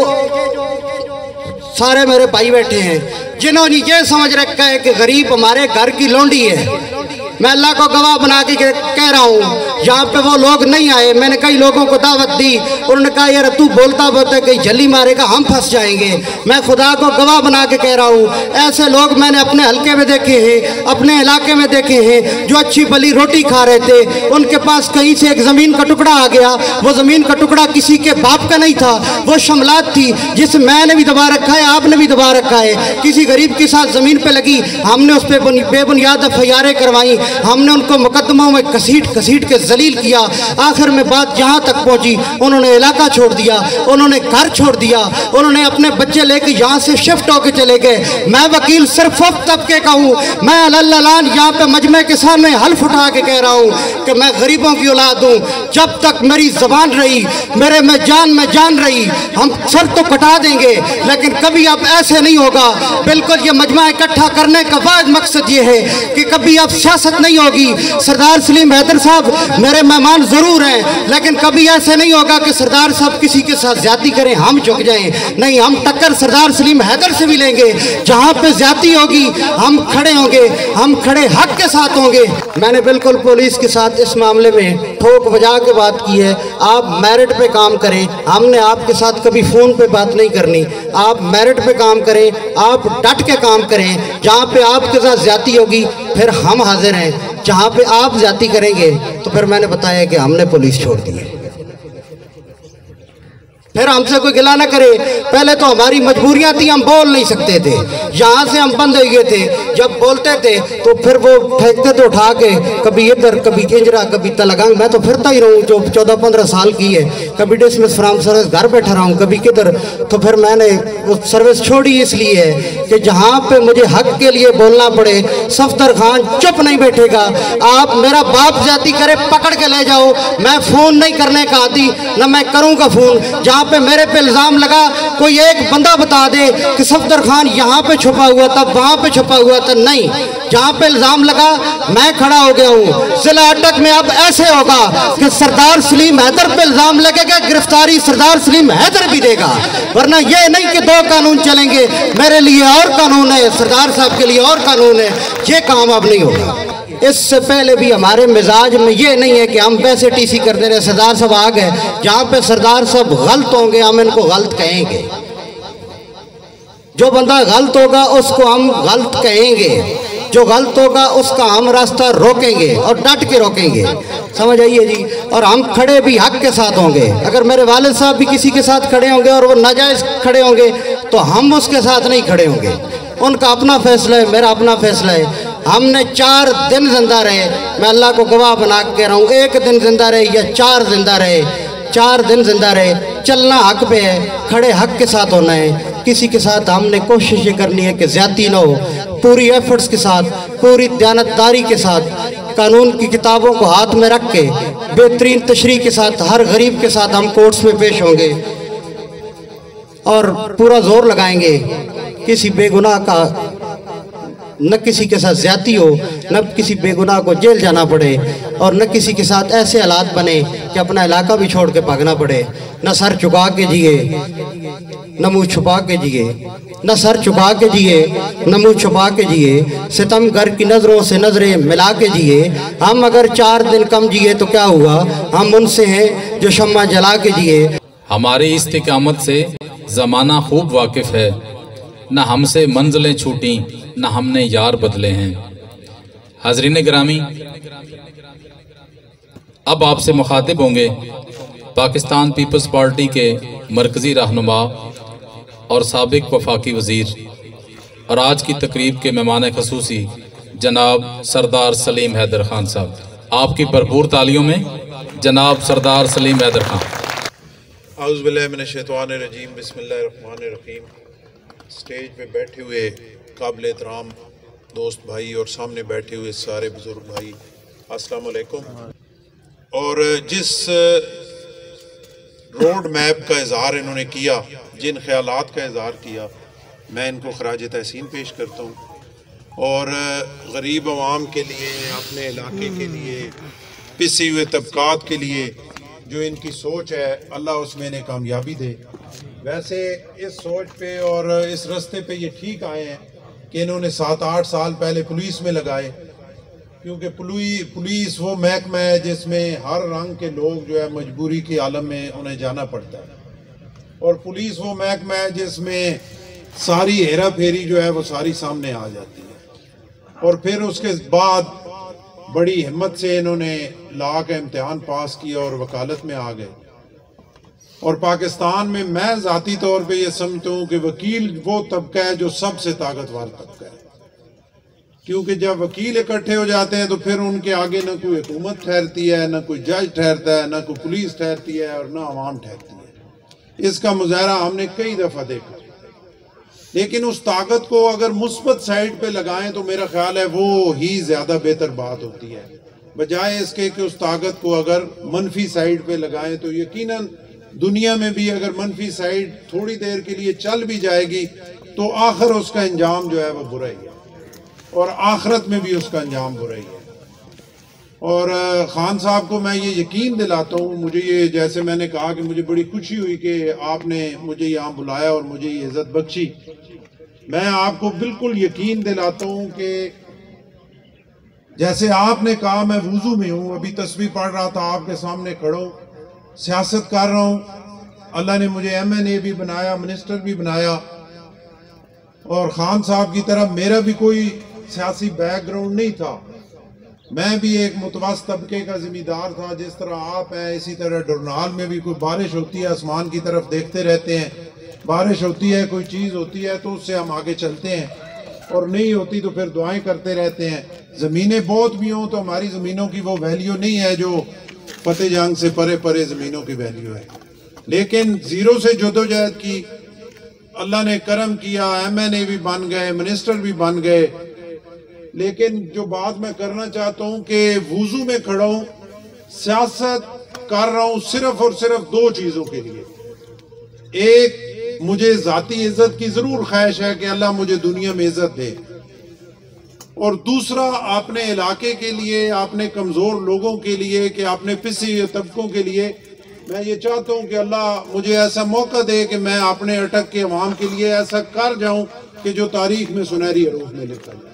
सारे मेरे भाई बैठे हैं जिन्होंने ये समझ रखा है कि गरीब हमारे घर की लौंडी है, मैं अल्लाह को गवाह बना के कह रहा हूँ यहाँ पे वो लोग नहीं आए। मैंने कई लोगों को दावत दी, उन्होंने कहा यार तू बोलता बोलता कहीं जल्ली मारेगा, हम फंस जाएंगे। मैं खुदा को गवाह बना के कह रहा हूँ ऐसे लोग मैंने अपने हलके में देखे हैं, अपने इलाके में देखे हैं, जो अच्छी भली रोटी खा रहे थे, उनके पास कहीं से एक ज़मीन का टुकड़ा आ गया, वो ज़मीन का टुकड़ा किसी के बाप का नहीं था, वो शमलात थी जिसे मैंने भी दबा रखा है, आपने भी दबा रखा है। किसी गरीब के साथ ज़मीन पे लगी, हमने उस पर बेबुनियाद एफ आई आरें करवाई, हमने उनको मुकदमों में घसीट घसीट के जलील किया। आखिर में बात जहाँ तक पहुँची, उन्होंने इलाका छोड़ दिया, उन्होंने घर छोड़ दिया, उन्होंने अपने बच्चे लेके यहाँ से शिफ्ट होके चले गए। मैं वकील सिर्फ अब तबके का हूँ, मैं अल्लाह यहाँ पे मजमे के सामने हल्फ उठा के कह रहा हूँ कि मैं गरीबों की औलाद हूँ। जब तक मेरी जबान रही, मेरे में जान में जान रही, हम सर तो कटा देंगे, लेकिन कभी अब ऐसे नहीं होगा। बिल्कुल ये मजमा इकट्ठा करने का वाद मकसद ये है कि कभी अब सियासत नहीं होगी। सरदार सलीम हैदर साहब मेरे मेहमान जरूर हैं, लेकिन कभी ऐसे नहीं होगा कि सरदार साहब किसी के साथ ज्यादती करें हम झुक जाएं। नहीं, हम टक्कर सरदार सलीम हैदर से भी लेंगे। जहां पे ज्यादती होगी हम खड़े होंगे, हम खड़े हक के साथ होंगे। मैंने बिल्कुल पुलिस के साथ इस मामले में ठोक बजा के बात की है। आप मेरिट पे काम करें, हमने आपके साथ कभी फोन पे बात नहीं करनी। आप मेरिट पे काम करें, आप डट के काम करें। जहाँ पे आपके साथ ज्यादती होगी फिर हम हाजिर हैं, जहाँ पे आप ज्यादती करेंगे तो फिर मैंने बताया कि हमने पुलिस छोड़ दी है। फिर हमसे कोई गिला ना करे। पहले तो हमारी मजबूरियां थी, हम बोल नहीं सकते थे, यहाँ से हम बंद हो गए थे। जब बोलते थे तो फिर वो फेंकते थे उठा के, कभी इधर कभी केंजरा कभी तलगंग। मैं तो फिरता ही रहूँ, जो चौदह पंद्रह साल की है, कभी डिसमिस फ्रॉम सर्विस घर बैठा रहा हूँ, कभी किधर। तो फिर मैंने वो सर्विस छोड़ी इसलिए है कि जहाँ पे मुझे हक के लिए बोलना पड़े, सफदर खान चुप नहीं बैठेगा। आप मेरा बाप जाती करे पकड़ के ले जाओ, मैं फ़ोन नहीं करने का आदी, ना मैं करूँगा फ़ोन। जहाँ पे मेरे पे इल्ज़ाम लगा, कोई एक बंदा बता दे कि सफदर खान यहाँ पे छुपा हुआ था, वहाँ पे छुपा हुआ था। नहीं, जहाँ पे इल्ज़ाम लगा मैं खड़ा हो गया हूँ। जिला अटक में अब ऐसे होगा कि सरदार सलीम हैदर पे इल्ज़ाम लगेगा, गिरफ्तारी सरदार सलीम हैदर भी देगा। वरना ये नहीं कि दो कानून चलेंगे, मेरे लिए और कानून है, सरदार साहब के लिए और कानून है, ये काम अब नहीं होगा। इससे पहले भी हमारे मिजाज में ये नहीं है कि हम वैसे टीसी कर दे रहे। सरदार साहब आ गए, जहाँ पे सरदार साहब गलत होंगे हम इनको गलत कहेंगे। जो बंदा गलत होगा उसको हम गलत कहेंगे, जो गलत होगा उसका हम रास्ता रोकेंगे और डट के रोकेंगे। समझ आइए जी। और हम खड़े भी हक के साथ होंगे। अगर मेरे वालिद साहब भी किसी के साथ खड़े होंगे और वो नाजायज़ खड़े होंगे तो हम उसके साथ नहीं खड़े होंगे। उनका अपना फैसला है, मेरा अपना फैसला है। हमने चार दिन जिंदा रहे, मैं अल्लाह को गवाह बना के कह रहा हूँ, एक दिन जिंदा रहे या चार जिंदा रहे, चार दिन जिंदा रहे, चलना हक पे है, खड़े हक के साथ होना है। किसी के साथ हमने कोशिश ये करनी है कि ज़्यादती ना हो, पूरी एफर्ट्स के साथ, पूरी दयानतदारी के साथ, कानून की किताबों को हाथ में रख के बेहतरीन तशरीह के साथ हर गरीब के साथ हम कोर्ट्स में पेश होंगे और पूरा जोर लगाएंगे किसी बेगुनाह का न किसी के साथ ज्यादती हो, न किसी बेगुनाह को जेल जाना पड़े, और न किसी के साथ ऐसे हालात बने कि अपना इलाका भी छोड़ के भागना पड़े। न सर झुका के जिए, न मुँह छुपा के जिए, न सर झुका के जिए, न मुँह छुपा के जिए, सितमगर की नज़रों से नज़रें मिला के जिए। हम अगर चार दिन कम जिए तो क्या हुआ, हम उनसे हैं जो शम्मा जला के जिए। हमारी इस्तिकामत से ज़माना खूब वाकिफ़ है, न हमसे मंजिलें छूटी न हमने यार बदले हैं। हाज़रीन गिरामी, अब आपसे मुखातिब होंगे पाकिस्तान पीपल्स पार्टी के मरकज़ी रहनुमा और साबिक वफाकी वज़ीर और आज की तकरीब के मेहमान ख़ुसूसी जनाब सरदार सलीम हैदर खान साहब। आपकी भरपूर तालियों में जनाब सरदार सलीम हैदर खान। औज़ु बिल्लाहि मिनश शैतानिर रजीम, बिस्मिल्लाहिर रहमानिर रहीम। स्टेज पे बैठे हुए काबिल एहतराम दोस्त भाई और सामने बैठे हुए सारे बुज़ुर्ग भाई, अस्सलाम वालेकुम। और जिस रोड मैप का इज़हार इन्होंने किया, जिन ख्यालात का इज़हार किया, मैं इनको खराज तहसीन पेश करता हूँ। और गरीब आवाम के लिए, अपने इलाके के लिए, पिसे हुए तबकात के लिए जो इनकी सोच है, अल्लाह उसमें इन्हें कामयाबी दे। वैसे इस सोच पे और इस रास्ते पे ये ठीक आए हैं कि इन्होंने सात आठ साल पहले पुलिस में लगाए, क्योंकि पुलिस वो महकमा है जिसमें हर रंग के लोग जो है मजबूरी के आलम में उन्हें जाना पड़ता है। और पुलिस वो महकमा है जिसमें सारी हेरा फेरी जो है वो सारी सामने आ जाती है। और फिर उसके बाद बड़ी हिम्मत से इन्होंने ला का इम्तिहान पास किया और वकालत में आ गए। और पाकिस्तान में मैं ज़ाती तौर पे ये समझता हूँ कि वकील वो तबका है जो सबसे ताकतवर तबका है, क्योंकि जब वकील इकट्ठे हो जाते हैं तो फिर उनके आगे ना कोई हुकूमत ठहरती है, ना कोई जज ठहरता है, ना कोई पुलिस ठहरती है और ना आवाम ठहरती है। इसका मुजाहरा हमने कई दफ़ा देखा। लेकिन उस ताकत को अगर मुस्बत साइड पे लगाएं तो मेरा ख्याल है वो ही ज़्यादा बेहतर बात होती है, बजाय इसके कि उस ताकत को अगर मनफी साइड पे लगाएं। तो यकीनन दुनिया में भी अगर मनफी साइड थोड़ी देर के लिए चल भी जाएगी तो आखिर उसका अंजाम जो है वो बुरा ही है, और आखिरत में भी उसका अंजाम बुरा ही है। और खान साहब को मैं ये यकीन दिलाता हूँ, मुझे ये, जैसे मैंने कहा कि मुझे बड़ी खुशी हुई कि आपने मुझे यहाँ बुलाया और मुझे ये इज़्ज़त बख्शी। मैं आपको बिल्कुल यकीन दिलाता हूँ कि जैसे आपने कहा, मैं वुज़ू में हूँ, अभी तस्बीह पढ़ रहा था, आपके सामने खड़ा हूँ, सियासत कर रहा हूँ। अल्लाह ने मुझे एम एन ए भी बनाया, मिनिस्टर भी बनाया, और खान साहब की तरह मेरा भी कोई सियासी बैकग्राउंड नहीं था। میں بھی ایک متوسط طبقے کا ذمہ دار تھا، جس طرح آپ ہیں اسی طرح ڈرنال میں بھی کوئی بارش ہوتی ہے آسمان کی طرف دیکھتے رہتے ہیں، بارش ہوتی ہے کوئی چیز ہوتی ہے تو اس سے ہم آگے چلتے ہیں، اور نہیں ہوتی تو پھر دعائیں کرتے رہتے ہیں۔ زمینیں بہت بھی ہوں تو ہماری زمینوں کی وہ ویلیو نہیں ہے جو فتح جنگ سے پرے پرے زمینوں کی ویلیو ہے، لیکن زیرو سے جدوجہد کی، اللہ نے کرم کیا، ایم این اے بھی بن گئے، منسٹر بھی بن گئے۔ لیکن جو بات میں کرنا چاہتا ہوں کہ وضو میں کھڑا ہوں، سیاست کر رہا ہوں صرف اور صرف دو چیزوں کے لیے۔ ایک، مجھے ذاتی عزت کی ضرور خواہش ہے کہ اللہ مجھے دنیا میں عزت دے، اور دوسرا اپنے علاقے کے لیے، اپنے کمزور لوگوں کے لیے، کہ اپنے پسے ہوئے طبقوں کے لیے میں یہ چاہتا ہوں کہ اللہ مجھے ایسا موقع دے کہ میں اپنے اٹک کے عوام کے لیے ایسا کر جاؤں کہ جو تاریخ میں سنہری حروف میں لکھا جائے۔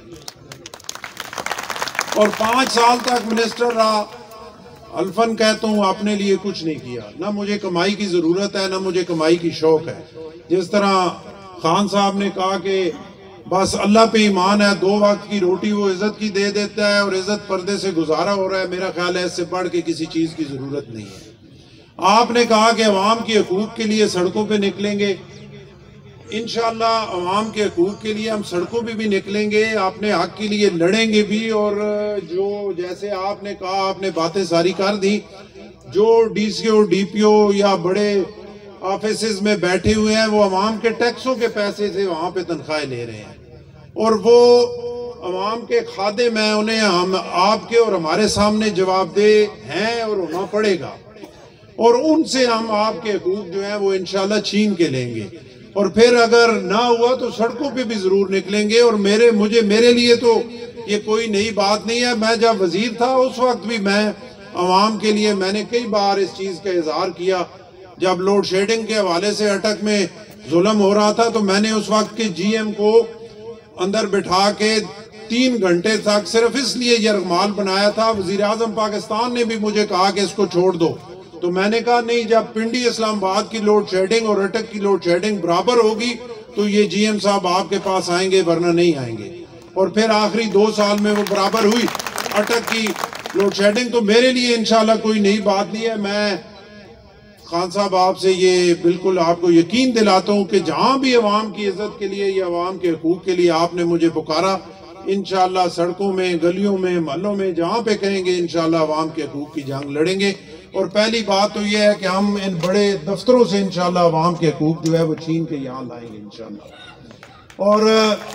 اور پانچ سال تک منسٹر رہا، الفن کہتا ہوں اپنے لیے کچھ نہیں کیا، نہ مجھے کمائی کی ضرورت ہے نہ مجھے کمائی کی شوق ہے۔ جس طرح خان صاحب نے کہا کہ بس اللہ پہ ایمان ہے، دو وقت کی روٹی وہ عزت کی دے دیتا ہے اور عزت پردے سے گزارا ہو رہا ہے، میرا خیال ہے اس سے بڑھ کے کسی چیز کی ضرورت نہیں ہے۔ آپ نے کہا کہ عوام کے حقوق کے لیے سڑکوں پہ نکلیں گے، انشاءاللہ عوام کے حقوق کے لیے ہم سڑکوں پہ بھی نکلیں گے، اپنے حق کے لیے لڑیں گے بھی، اور جو جیسے آپ نے کہا آپ نے باتیں ساری کر دی، جو D C O D P او یا بڑے آفیسز میں بیٹھے ہوئے ہیں وہ عوام کے ٹیکسوں کے پیسے سے وہاں پہ تنخواہیں لے رہے ہیں، اور وہ عوام کے خادم ہیں، انہیں ہم آپ کے اور ہمارے سامنے جواب دہ ہیں اور ہونا پڑے گا، اور ان سے ہم آپ کے حقوق جو ہیں وہ انشاءاللہ چھین کے لیں گے، اور پھر اگر نہ ہوا تو سڑکوں پہ بھی ضرور نکلیں گے۔ اور میرے مجھے میرے لیے تو یہ کوئی نئی بات نہیں ہے، میں جب وزیر تھا اس وقت بھی میں عوام کے لیے میں نے کئی بار اس چیز کا اظہار کیا، جب لوڈ شیڈنگ کے حوالے سے اٹک میں ظلم ہو رہا تھا تو میں نے اس وقت کے جی ایم کو اندر بٹھا کے تین گھنٹے تک صرف اس لیے یرغمال بنایا تھا۔ وزیر اعظم پاکستان نے بھی مجھے کہا کہ اس کو چھوڑ دو، تو میں نے کہا نہیں، جب پنڈی اسلام آباد کی لوڈ شیڈنگ اور اٹک کی لوڈ شیڈنگ برابر ہوگی تو یہ جی ایم صاحب آپ کے پاس آئیں گے، ورنہ نہیں آئیں گے۔ اور پھر آخری دو سال میں وہ برابر ہوئی اٹک کی لوڈ شیڈنگ، تو میرے لیے انشاءاللہ کوئی نئی بات نہیں ہے۔ میں خان صاحب آپ سے یہ بالکل آپ کو یقین دلاتا ہوں کہ جہاں بھی عوام کی عزت کے لیے یا عوام کے حقوق کے لیے آپ نے مجھے پکارا، انشاءاللہ سڑکوں میں، گلیوں میں، محلوں میں جہاں پہ کہیں گے انشاءاللہ عوام کے حقوق کی جنگ لڑیں گے۔ اور پہلی بات تو یہ ہے کہ ہم ان بڑے دفتروں سے انشاءاللہ عوام کے حقوق جو ہے وہ چھین کے یہاں لائیں گے انشاءاللہ۔ اور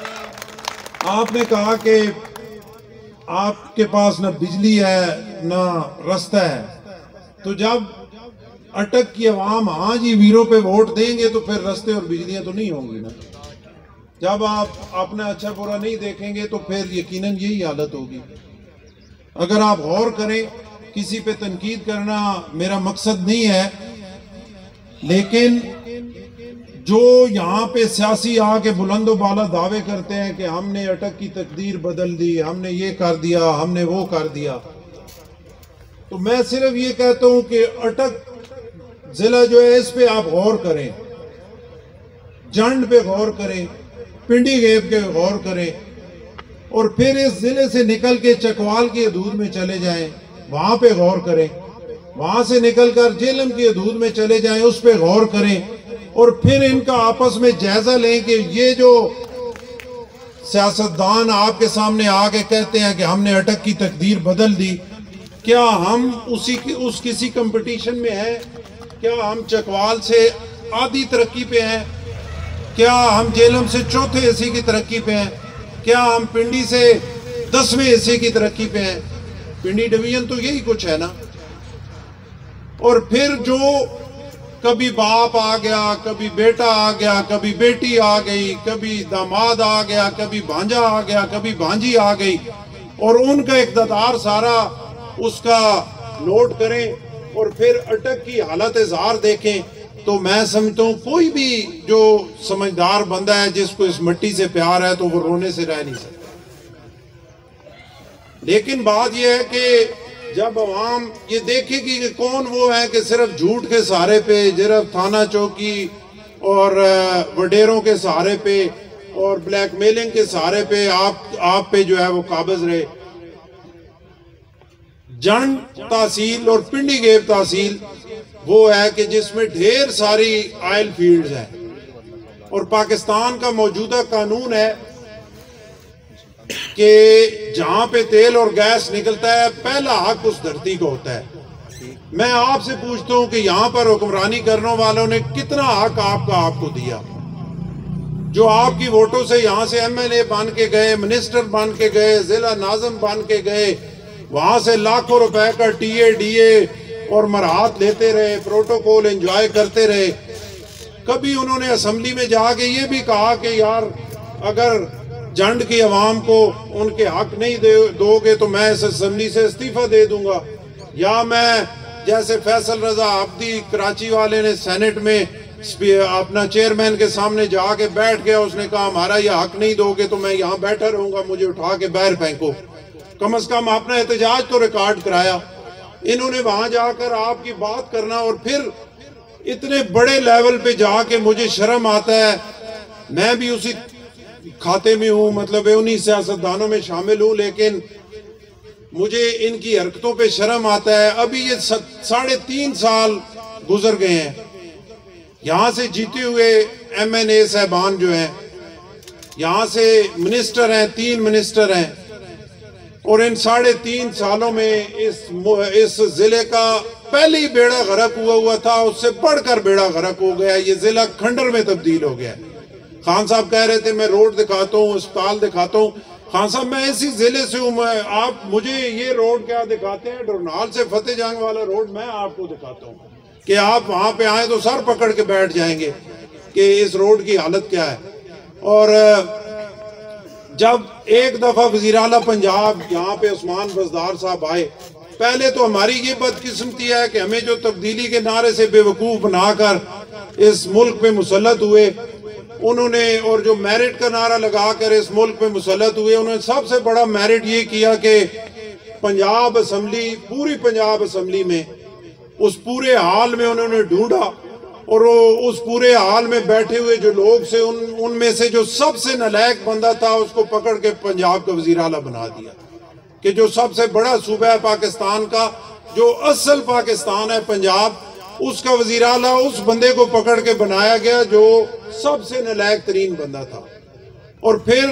آپ نے کہا کہ آپ کے پاس نہ بجلی ہے نہ رستہ ہے، تو جب اٹک کی عوام ہاں جی ویروں پہ ووٹ دیں گے تو پھر رستے اور بجلیاں تو نہیں ہوں گی نا۔ جب آپ اپنا اچھا برا نہیں دیکھیں گے تو پھر یقیناً یہی حالت ہوگی۔ اگر آپ غور کریں، کسی پہ تنقید کرنا میرا مقصد نہیں ہے، لیکن جو یہاں پہ سیاسی آ کے بلند و بالا دعوے کرتے ہیں کہ ہم نے اٹک کی تقدیر بدل دی، ہم نے یہ کر دیا، ہم نے وہ کر دیا، تو میں صرف یہ کہتا ہوں کہ اٹک ضلع جو ہے اس پہ آپ غور کریں، جنڈ پہ غور کریں، پنڈی گیپ کے غور کریں، اور پھر اس ضلع سے نکل کے چکوال کی حدود میں چلے جائیں، وہاں پہ غور کریں، وہاں سے نکل کر جہلم کی حدود میں چلے جائیں، اس پہ غور کریں، اور پھر ان کا آپس میں جائزہ لیں کہ یہ جو سیاستدان آپ کے سامنے آ کے کہتے ہیں کہ ہم نے اٹک کی تقدیر بدل دی، کیا ہم اسی کی اس کسی کمپٹیشن میں ہیں؟ کیا ہم چکوال سے آدھی ترقی پہ ہیں؟ کیا ہم جہلم سے چوتھے حصے کی ترقی پہ ہیں؟ کیا ہم پنڈی سے دسویں حصے کی ترقی پہ ہیں؟ پنڈی ڈویژن تو یہی کچھ ہے نا۔ اور پھر جو کبھی باپ آ گیا، کبھی بیٹا آ گیا، کبھی بیٹی آ گئی، کبھی داماد آ گیا، کبھی بھانجا آ گیا، کبھی بھانجی آ گئی، اور ان کا اقتدار سارا اس کا نوٹ کریں اور پھر اٹک کی حالت اظہار دیکھیں، تو میں سمجھتا ہوں کوئی بھی جو سمجھدار بندہ ہے جس کو اس مٹی سے پیار ہے تو وہ رونے سے رہ نہیں سکتا۔ لیکن بات یہ ہے کہ جب عوام یہ دیکھے گی کہ کون وہ ہے کہ صرف جھوٹ کے سہارے پہ، صرف تھانہ چوکی اور وڈیروں کے سہارے پہ اور بلیک میلنگ کے سہارے پہ آپ آپ پہ جو ہے وہ قابض رہے، جنڈ تحصیل اور پنڈی گیب تحصیل وہ ہے کہ جس میں ڈھیر ساری آئل فیلڈز ہیں، اور پاکستان کا موجودہ قانون ہے کہ جہاں پہ تیل اور گیس نکلتا ہے پہلا حق اس دھرتی کو ہوتا ہے۔ میں آپ سے پوچھتا ہوں کہ یہاں پر حکمرانی کرنے والوں نے کتنا حق آپ کا آپ کو دیا؟ جو آپ کی ووٹوں سے یہاں سے ایم ایل اے بن کے گئے، منسٹر بن کے گئے، ضلع ناظم بن کے گئے، وہاں سے لاکھوں روپے کا ٹی اے ڈی اے اور مرحات لیتے رہے، پروٹوکول انجوائے کرتے رہے، کبھی انہوں نے اسمبلی میں جا کے یہ بھی کہا کہ یار اگر جنڈ کی عوام کو ان کے حق نہیں دو گے تو میں اس اسمبلی سے استعفیٰ دے دوں گا؟ یا میں جیسے فیصل رضا عبدی کراچی والے نے سینٹ میں اپنا چیئرمین کے سامنے جا کے بیٹھ گیا، اس نے کہا ہمارا یہ حق نہیں دو گے تو میں یہاں بیٹھا رہوں گا، مجھے اٹھا کے باہر پھینکو۔ کم از کم اپنا احتجاج تو ریکارڈ کرایا۔ انہوں نے وہاں جا کر آپ کی بات کرنا، اور پھر اتنے بڑے لیول پہ جا کے مجھے شرم آتا ہے، میں بھی اسی کھاتے میں ہوں، مطلب انہی سیاستدانوں میں شامل ہوں، لیکن مجھے ان کی حرکتوں پہ شرم آتا ہے۔ ابھی یہ ساڑھے تین سال گزر گئے ہیں، یہاں سے جیتے ہوئے ایم این اے صاحبان جو ہیں، یہاں سے منسٹر ہیں، تین منسٹر ہیں، اور ان ساڑھے تین سالوں میں اس اس ضلع کا پہلی بیڑا غرق ہوا ہوا تھا، اس سے بڑھ کر بیڑا غرق ہو گیا، یہ ضلع کھنڈر میں تبدیل ہو گیا۔ خان صاحب کہہ رہے تھے میں روڈ دکھاتا ہوں، اسپتال دکھاتا ہوں۔ خان صاحب میں اسی ضلع سے ہوں، آپ مجھے یہ روڈ کیا دکھاتے ہیں؟ ڈرنال سے فتح جنگ والا روڈ میں آپ کو دکھاتا ہوں کہ آپ وہاں پہ آئیں تو سر پکڑ کے بیٹھ جائیں گے کہ اس روڈ کی حالت کیا ہے۔ اور جب ایک دفعہ وزیر اعلیٰ پنجاب یہاں پہ عثمان بزدار صاحب آئے، پہلے تو ہماری یہ بدقسمتی ہے کہ ہمیں جو تبدیلی کے نعرے سے بے وقوف بنا کر اس ملک پہ مسلط ہوئے، انہوں نے، اور جو میرٹ کا نعرہ لگا کر اس ملک پہ مسلط ہوئے، انہوں نے سب سے بڑا میرٹ یہ کیا کہ پنجاب اسمبلی، پوری پنجاب اسمبلی میں اس پورے حال میں انہوں نے ڈھونڈا، اور اس پورے حال میں بیٹھے ہوئے جو لوگ سے ان ان میں سے جو سب سے نالائق بندہ تھا اس کو پکڑ کے پنجاب کا وزیر اعلیٰ بنا دیا، کہ جو سب سے بڑا صوبہ ہے پاکستان کا، جو اصل پاکستان ہے پنجاب، اس کا وزیر اعلیٰ اس بندے کو پکڑ کے بنایا گیا جو سب سے نالائق ترین بندہ تھا۔ اور پھر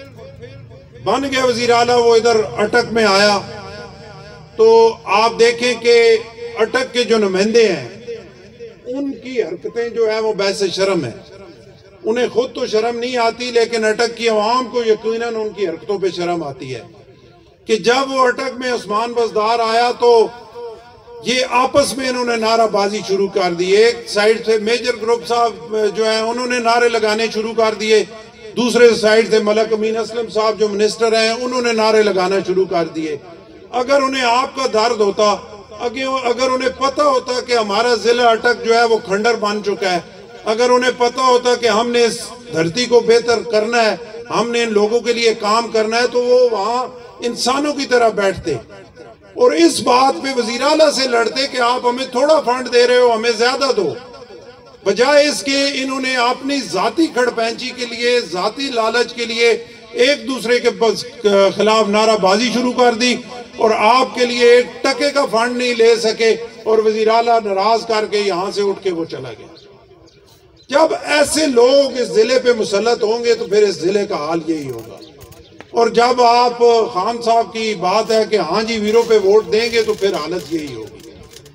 بن گیا وزیر اعلیٰ، وہ ادھر اٹک میں آیا، تو آپ دیکھیں کہ اٹک کے جو نمائندے ہیں ان کی حرکتیں جو ہیں وہ بحث شرم ہیں، انہیں خود تو شرم نہیں آتی، لیکن اٹک کی عوام کو یقیناً ان کی حرکتوں پہ شرم آتی ہے کہ جب وہ اٹک میں عثمان بزدار آیا تو یہ آپس میں انہوں نے نعرہ بازی شروع کر دی۔ ایک سائیڈ سے میجر گروپ صاحب جو ہیں انہوں نے نعرے لگانے شروع کر دیے، دوسرے سائیڈ سے ملک امین اسلم صاحب جو منسٹر ہیں انہوں نے نعرے لگانا شروع کر دیے۔ اگر انہیں آپ کا درد ہوتا، اگر انہیں پتہ ہوتا کہ ہمارا ضلع اٹک جو ہے وہ کھنڈر بن چکا ہے، اگر انہیں پتہ ہوتا کہ ہم نے اس دھرتی کو بہتر کرنا ہے، ہم نے ان لوگوں کے لیے کام کرنا ہے، تو وہ وہاں انسانوں کی طرح بیٹھتے اور اس بات پہ وزیر اعلیٰ سے لڑتے کہ آپ ہمیں تھوڑا فنڈ دے رہے ہو، ہمیں زیادہ دو، بجائے اس کے انہوں نے اپنی ذاتی کھڑ پینچی کے لیے، ذاتی لالچ کے لیے ایک دوسرے کے خلاف نعرہ بازی شروع کر دی، اور آپ کے لیے ایک ٹکے کا فنڈ نہیں لے سکے، اور وزیر اعلیٰ ناراض کر کے یہاں سے اٹھ کے وہ چلا گیا۔ جب ایسے لوگ اس ضلع پہ مسلط ہوں گے تو پھر اس ضلع کا حال یہی ہوگا۔ اور جب آپ خان صاحب کی بات ہے کہ ہاں جی ویرو پہ ووٹ دیں گے تو پھر حالت یہی ہوگی۔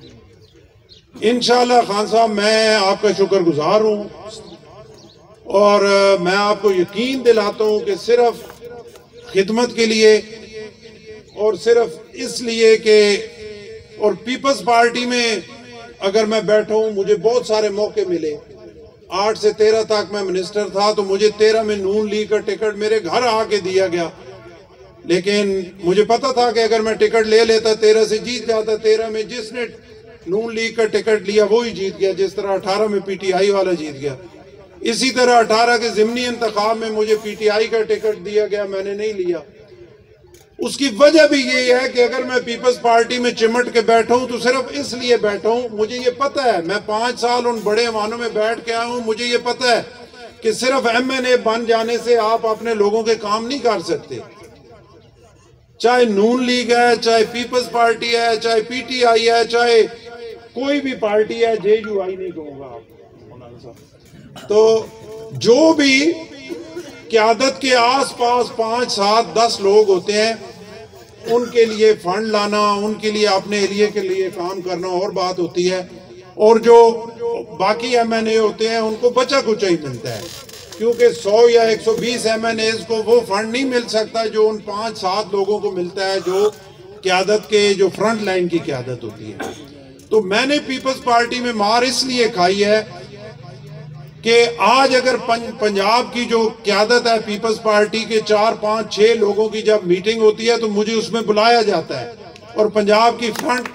انشاءاللہ خان صاحب میں آپ کا شکر گزار ہوں، اور میں آپ کو یقین دلاتا ہوں کہ صرف خدمت کے لیے اور صرف اس لیے کہ، اور پیپلز پارٹی میں اگر میں بیٹھا ہوں مجھے بہت سارے موقع ملے، آٹھ سے تیرہ تک میں منسٹر تھا تو مجھے تیرہ میں نون لیگ کا ٹکٹ میرے گھر آ کے دیا گیا، لیکن مجھے پتا تھا کہ اگر میں ٹکٹ لے لیتا تیرہ سے جیت جاتا۔ تیرہ میں جس نے نون لیگ کا ٹکٹ لیا وہی جیت گیا، جس طرح اٹھارہ میں پی ٹی آئی والا جیت گیا۔ اسی طرح اٹھارہ کے ضمنی انتخاب میں مجھے پی ٹی آئی کا ٹکٹ دیا گیا، میں نے نہیں لیا۔ اس کی وجہ بھی یہ ہے کہ اگر میں پیپلز پارٹی میں چمٹ کے بیٹھا ہوں تو صرف اس لیے بیٹھا ہوں، مجھے یہ پتہ ہے، میں پانچ سال ان بڑے ایوانوں میں بیٹھ کے آیا ہوں، مجھے یہ پتہ ہے کہ صرف ایم این اے بن جانے سے آپ اپنے لوگوں کے کام نہیں کر سکتے۔ چاہے نون لیگ ہے، چاہے پیپلز پارٹی ہے، چاہے پی ٹی آئی ہے، چاہے کوئی بھی پارٹی ہے، جے یو آئی نہیں کہوں گا آپ، تو جو بھی قیادت کے آس پاس پانچ سات دس لوگ ہوتے ہیں، ان کے لیے فنڈ لانا، ان کے لیے اپنے ایریے کے لیے کام کرنا اور بات ہوتی ہے، اور جو باقی ایم این اے ہوتے ہیں ان کو بچا کچا ہی ملتا ہے، کیونکہ سو یا ایک سو بیس ایم این ایز کو وہ فنڈ نہیں مل سکتا جو ان پانچ سات لوگوں کو ملتا ہے جو قیادت کے جو فرنٹ لائن کی قیادت ہوتی ہے۔ تو میں نے پیپلز پارٹی میں مار اس لیے کھائی ہے کہ آج اگر پنجاب کی جو قیادت ہے پیپلز پارٹی کے چار پانچ چھ لوگوں کی جب میٹنگ ہوتی ہے تو مجھے اس میں بلایا جاتا ہے اور پنجاب کی فرنٹ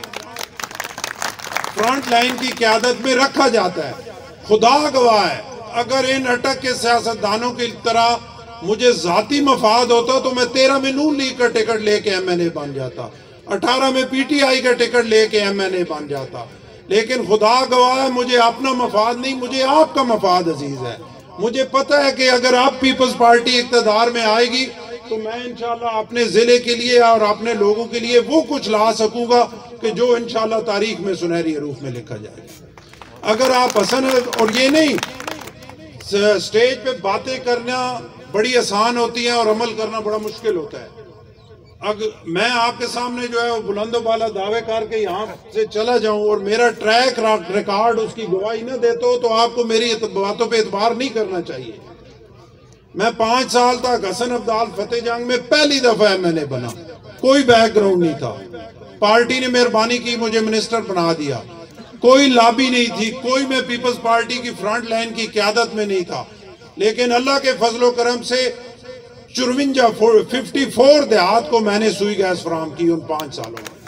فرنٹ لائن کی قیادت میں رکھا جاتا ہے۔ خدا گواہ ہے، اگر ان اٹک کے سیاستدانوں کی طرح مجھے ذاتی مفاد ہوتا تو میں تیرہ میں نون لیگ کا ٹکٹ لے کے ایم این اے بن جاتا، اٹھارہ میں پی ٹی آئی کا ٹکٹ لے کے ایم این اے بن جاتا، لیکن خدا گواہ ہے مجھے اپنا مفاد نہیں، مجھے آپ کا مفاد عزیز ہے۔ مجھے پتہ ہے کہ اگر آپ پیپلز پارٹی اقتدار میں آئے گی تو میں انشاءاللہ اپنے ضلع کے لیے اور اپنے لوگوں کے لیے وہ کچھ لا سکوں گا کہ جو انشاءاللہ تاریخ میں سنہری حروف میں لکھا جائے گا۔ اگر آپ حسن، اور یہ نہیں سٹیج پہ باتیں کرنا بڑی آسان ہوتی ہیں اور عمل کرنا بڑا مشکل ہوتا ہے۔ اگر میں آپ کے سامنے جو ہے وہ بلند و بالا دعوے کر کے یہاں سے چلا جاؤں اور میرا ٹریک ریکارڈ اس کی گواہی نہ دیتا ہو تو آپ کو میری باتوں پہ اعتبار نہیں کرنا چاہیے۔ میں پانچ سال تک حسن عبدال فتح جنگ میں پہلی دفعہ میں نے بنا، کوئی بیک گراؤنڈ نہیں تھا، پارٹی نے مہربانی کی مجھے منسٹر بنا دیا، کوئی لابی نہیں تھی، کوئی میں پیپلز پارٹی کی فرنٹ لائن کی قیادت میں نہیں تھا، لیکن اللہ کے فضل و کرم سے چرونجا ففٹی فور دیہات کو میں نے سوئی گیس فراہم کی ان پانچ سالوں میں،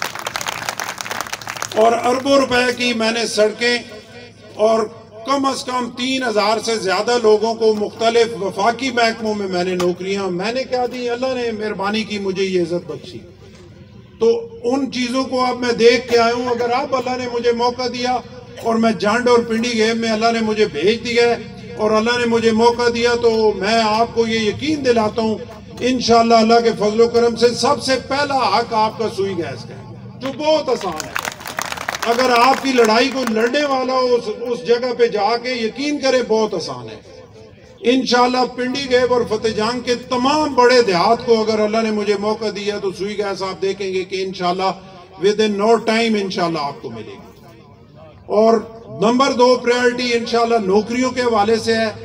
اور اربوں روپے کی میں نے سڑکیں اور کم از کم تین ہزار سے زیادہ لوگوں کو مختلف وفاقی محکموں میں میں نے نوکریاں میں نے کیا دی، اللہ نے مہربانی کی مجھے یہ عزت بخشی۔ تو ان چیزوں کو اب میں دیکھ کے آیا ہوں، اگر اب اللہ نے مجھے موقع دیا اور میں جانڈ اور پنڈی گیم میں اللہ نے مجھے بھیج دیا ہے اور اللہ نے مجھے موقع دیا تو میں آپ کو یہ یقین دلاتا ہوں انشاءاللہ اللہ کے فضل و کرم سے سب سے پہلا حق آپ کا سوئی گیس کا ہے، جو بہت آسان ہے۔ اگر آپ کی لڑائی کو لڑنے والا ہو اس جگہ پہ جا کے یقین کرے بہت آسان ہے۔ انشاءاللہ پنڈی گیب اور فتح جنگ کے تمام بڑے دیہات کو اگر اللہ نے مجھے موقع دیا تو سوئی گیس آپ دیکھیں گے کہ انشاءاللہ ود ان نو ٹائم انشاءاللہ آپ کو ملے گی۔ اور نمبر دو پریورٹی انشاءاللہ نوکریوں کے حوالے سے ہے۔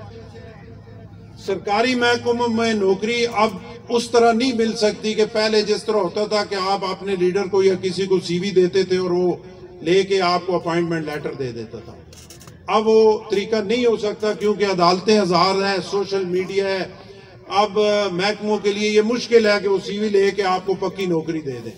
سرکاری محکموں میں نوکری اب اس طرح نہیں مل سکتی کہ پہلے جس طرح ہوتا تھا کہ آپ اپنے لیڈر کو یا کسی کو سی وی دیتے تھے اور وہ لے کے آپ کو اپائنٹمنٹ لیٹر دے دیتا تھا۔ اب وہ طریقہ نہیں ہو سکتا کیونکہ عدالتیں ہزار ہیں، سوشل میڈیا ہے، اب محکموں کے لیے یہ مشکل ہے کہ وہ سی وی لے کے آپ کو پکی نوکری دے دیں۔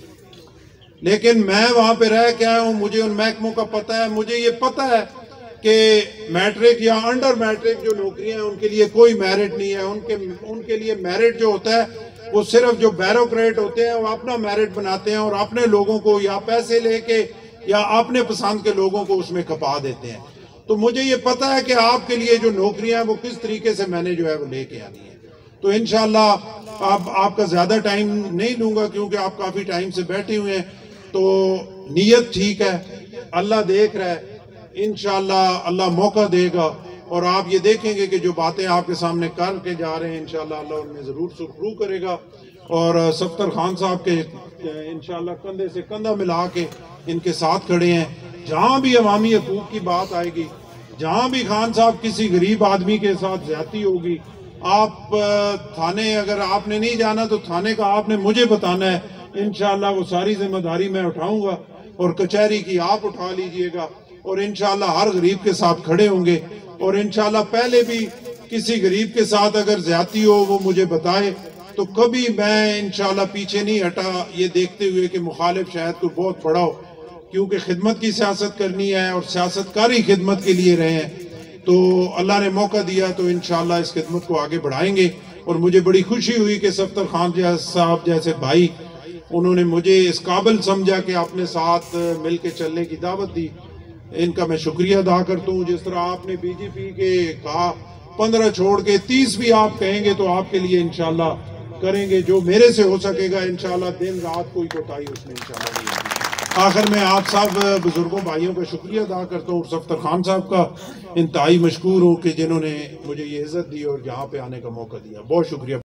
لیکن میں وہاں پہ رہ کے آیا ہوں، مجھے ان محکموں کا پتہ ہے، مجھے یہ پتہ ہے کہ میٹرک یا انڈر میٹرک جو نوکریاں ہیں ان کے لیے کوئی میرٹ نہیں ہے، ان کے ان کے لیے میرٹ جو ہوتا ہے وہ صرف جو بیوروکریٹ ہوتے ہیں وہ اپنا میرٹ بناتے ہیں اور اپنے لوگوں کو یا پیسے لے کے یا اپنے پسند کے لوگوں کو اس میں کھپا دیتے ہیں۔ تو مجھے یہ پتہ ہے کہ آپ کے لیے جو نوکریاں ہیں وہ کس طریقے سے میں نے جو ہے وہ لے کے آنی ہے۔ تو انشاءاللہ آپ آپ کا زیادہ ٹائم نہیں لوں گا کیونکہ آپ کافی ٹائم سے بیٹھے ہوئے ہیں، تو نیت ٹھیک ہے، اللہ دیکھ رہا ہے، انشاءاللہ اللہ موقع دے گا اور آپ یہ دیکھیں گے کہ جو باتیں آپ کے سامنے کر کے جا رہے ہیں انشاءاللہ اللہ ان میں ضرور سرخرو کرے گا، اور صفدر خان صاحب کے انشاءاللہ کندھے سے کندھا ملا کے ان کے ساتھ کھڑے ہیں۔ جہاں بھی عوامی حقوق کی بات آئے گی، جہاں بھی خان صاحب کسی غریب آدمی کے ساتھ زیادتی ہوگی، آپ تھانے اگر آپ نے نہیں جانا تو تھانے کا آپ نے مجھے بتانا ہے، انشاءاللہ وہ ساری ذمہ داری میں اٹھاؤں گا اور کچہری کی آپ اٹھا لیجئے گا، اور انشاءاللہ ہر غریب کے ساتھ کھڑے ہوں گے، اور انشاءاللہ پہلے بھی کسی غریب کے ساتھ اگر زیادتی ہو وہ مجھے بتائے تو کبھی میں انشاءاللہ پیچھے نہیں ہٹا، یہ دیکھتے ہوئے کہ مخالف شاید کوئی بہت بڑا ہو، کیونکہ خدمت کی سیاست کرنی ہے اور سیاست کاری خدمت کے لیے رہے ہیں، تو اللہ نے موقع دیا تو انشاءاللہ اس خدمت کو آگے بڑھائیں گے۔ اور مجھے بڑی خوشی ہوئی کہ صفدر خان صاحب جیسے بھائی انہوں نے مجھے اس قابل سمجھا کہ اپنے ساتھ مل کے چلنے کی دعوت دی، ان کا میں شکریہ ادا کرتا ہوں۔ جس طرح آپ نے بی جے پی کے کہا پندرہ چھوڑ کے تیس بھی آپ کہیں گے تو آپ کے لیے انشاءاللہ کریں گے جو میرے سے ہو سکے گا انشاءاللہ، دن رات کوئی کوتاہی اس میں انشاءاللہ نہیں ہوگی۔ آخر میں آپ سب بزرگوں بھائیوں کا شکریہ ادا کرتا ہوں، اور صفدر خان صاحب کا انتہائی مشکور ہوں کہ جنہوں نے مجھے یہ عزت دی اور یہاں پہ آنے کا موقع دیا، بہت شکریہ۔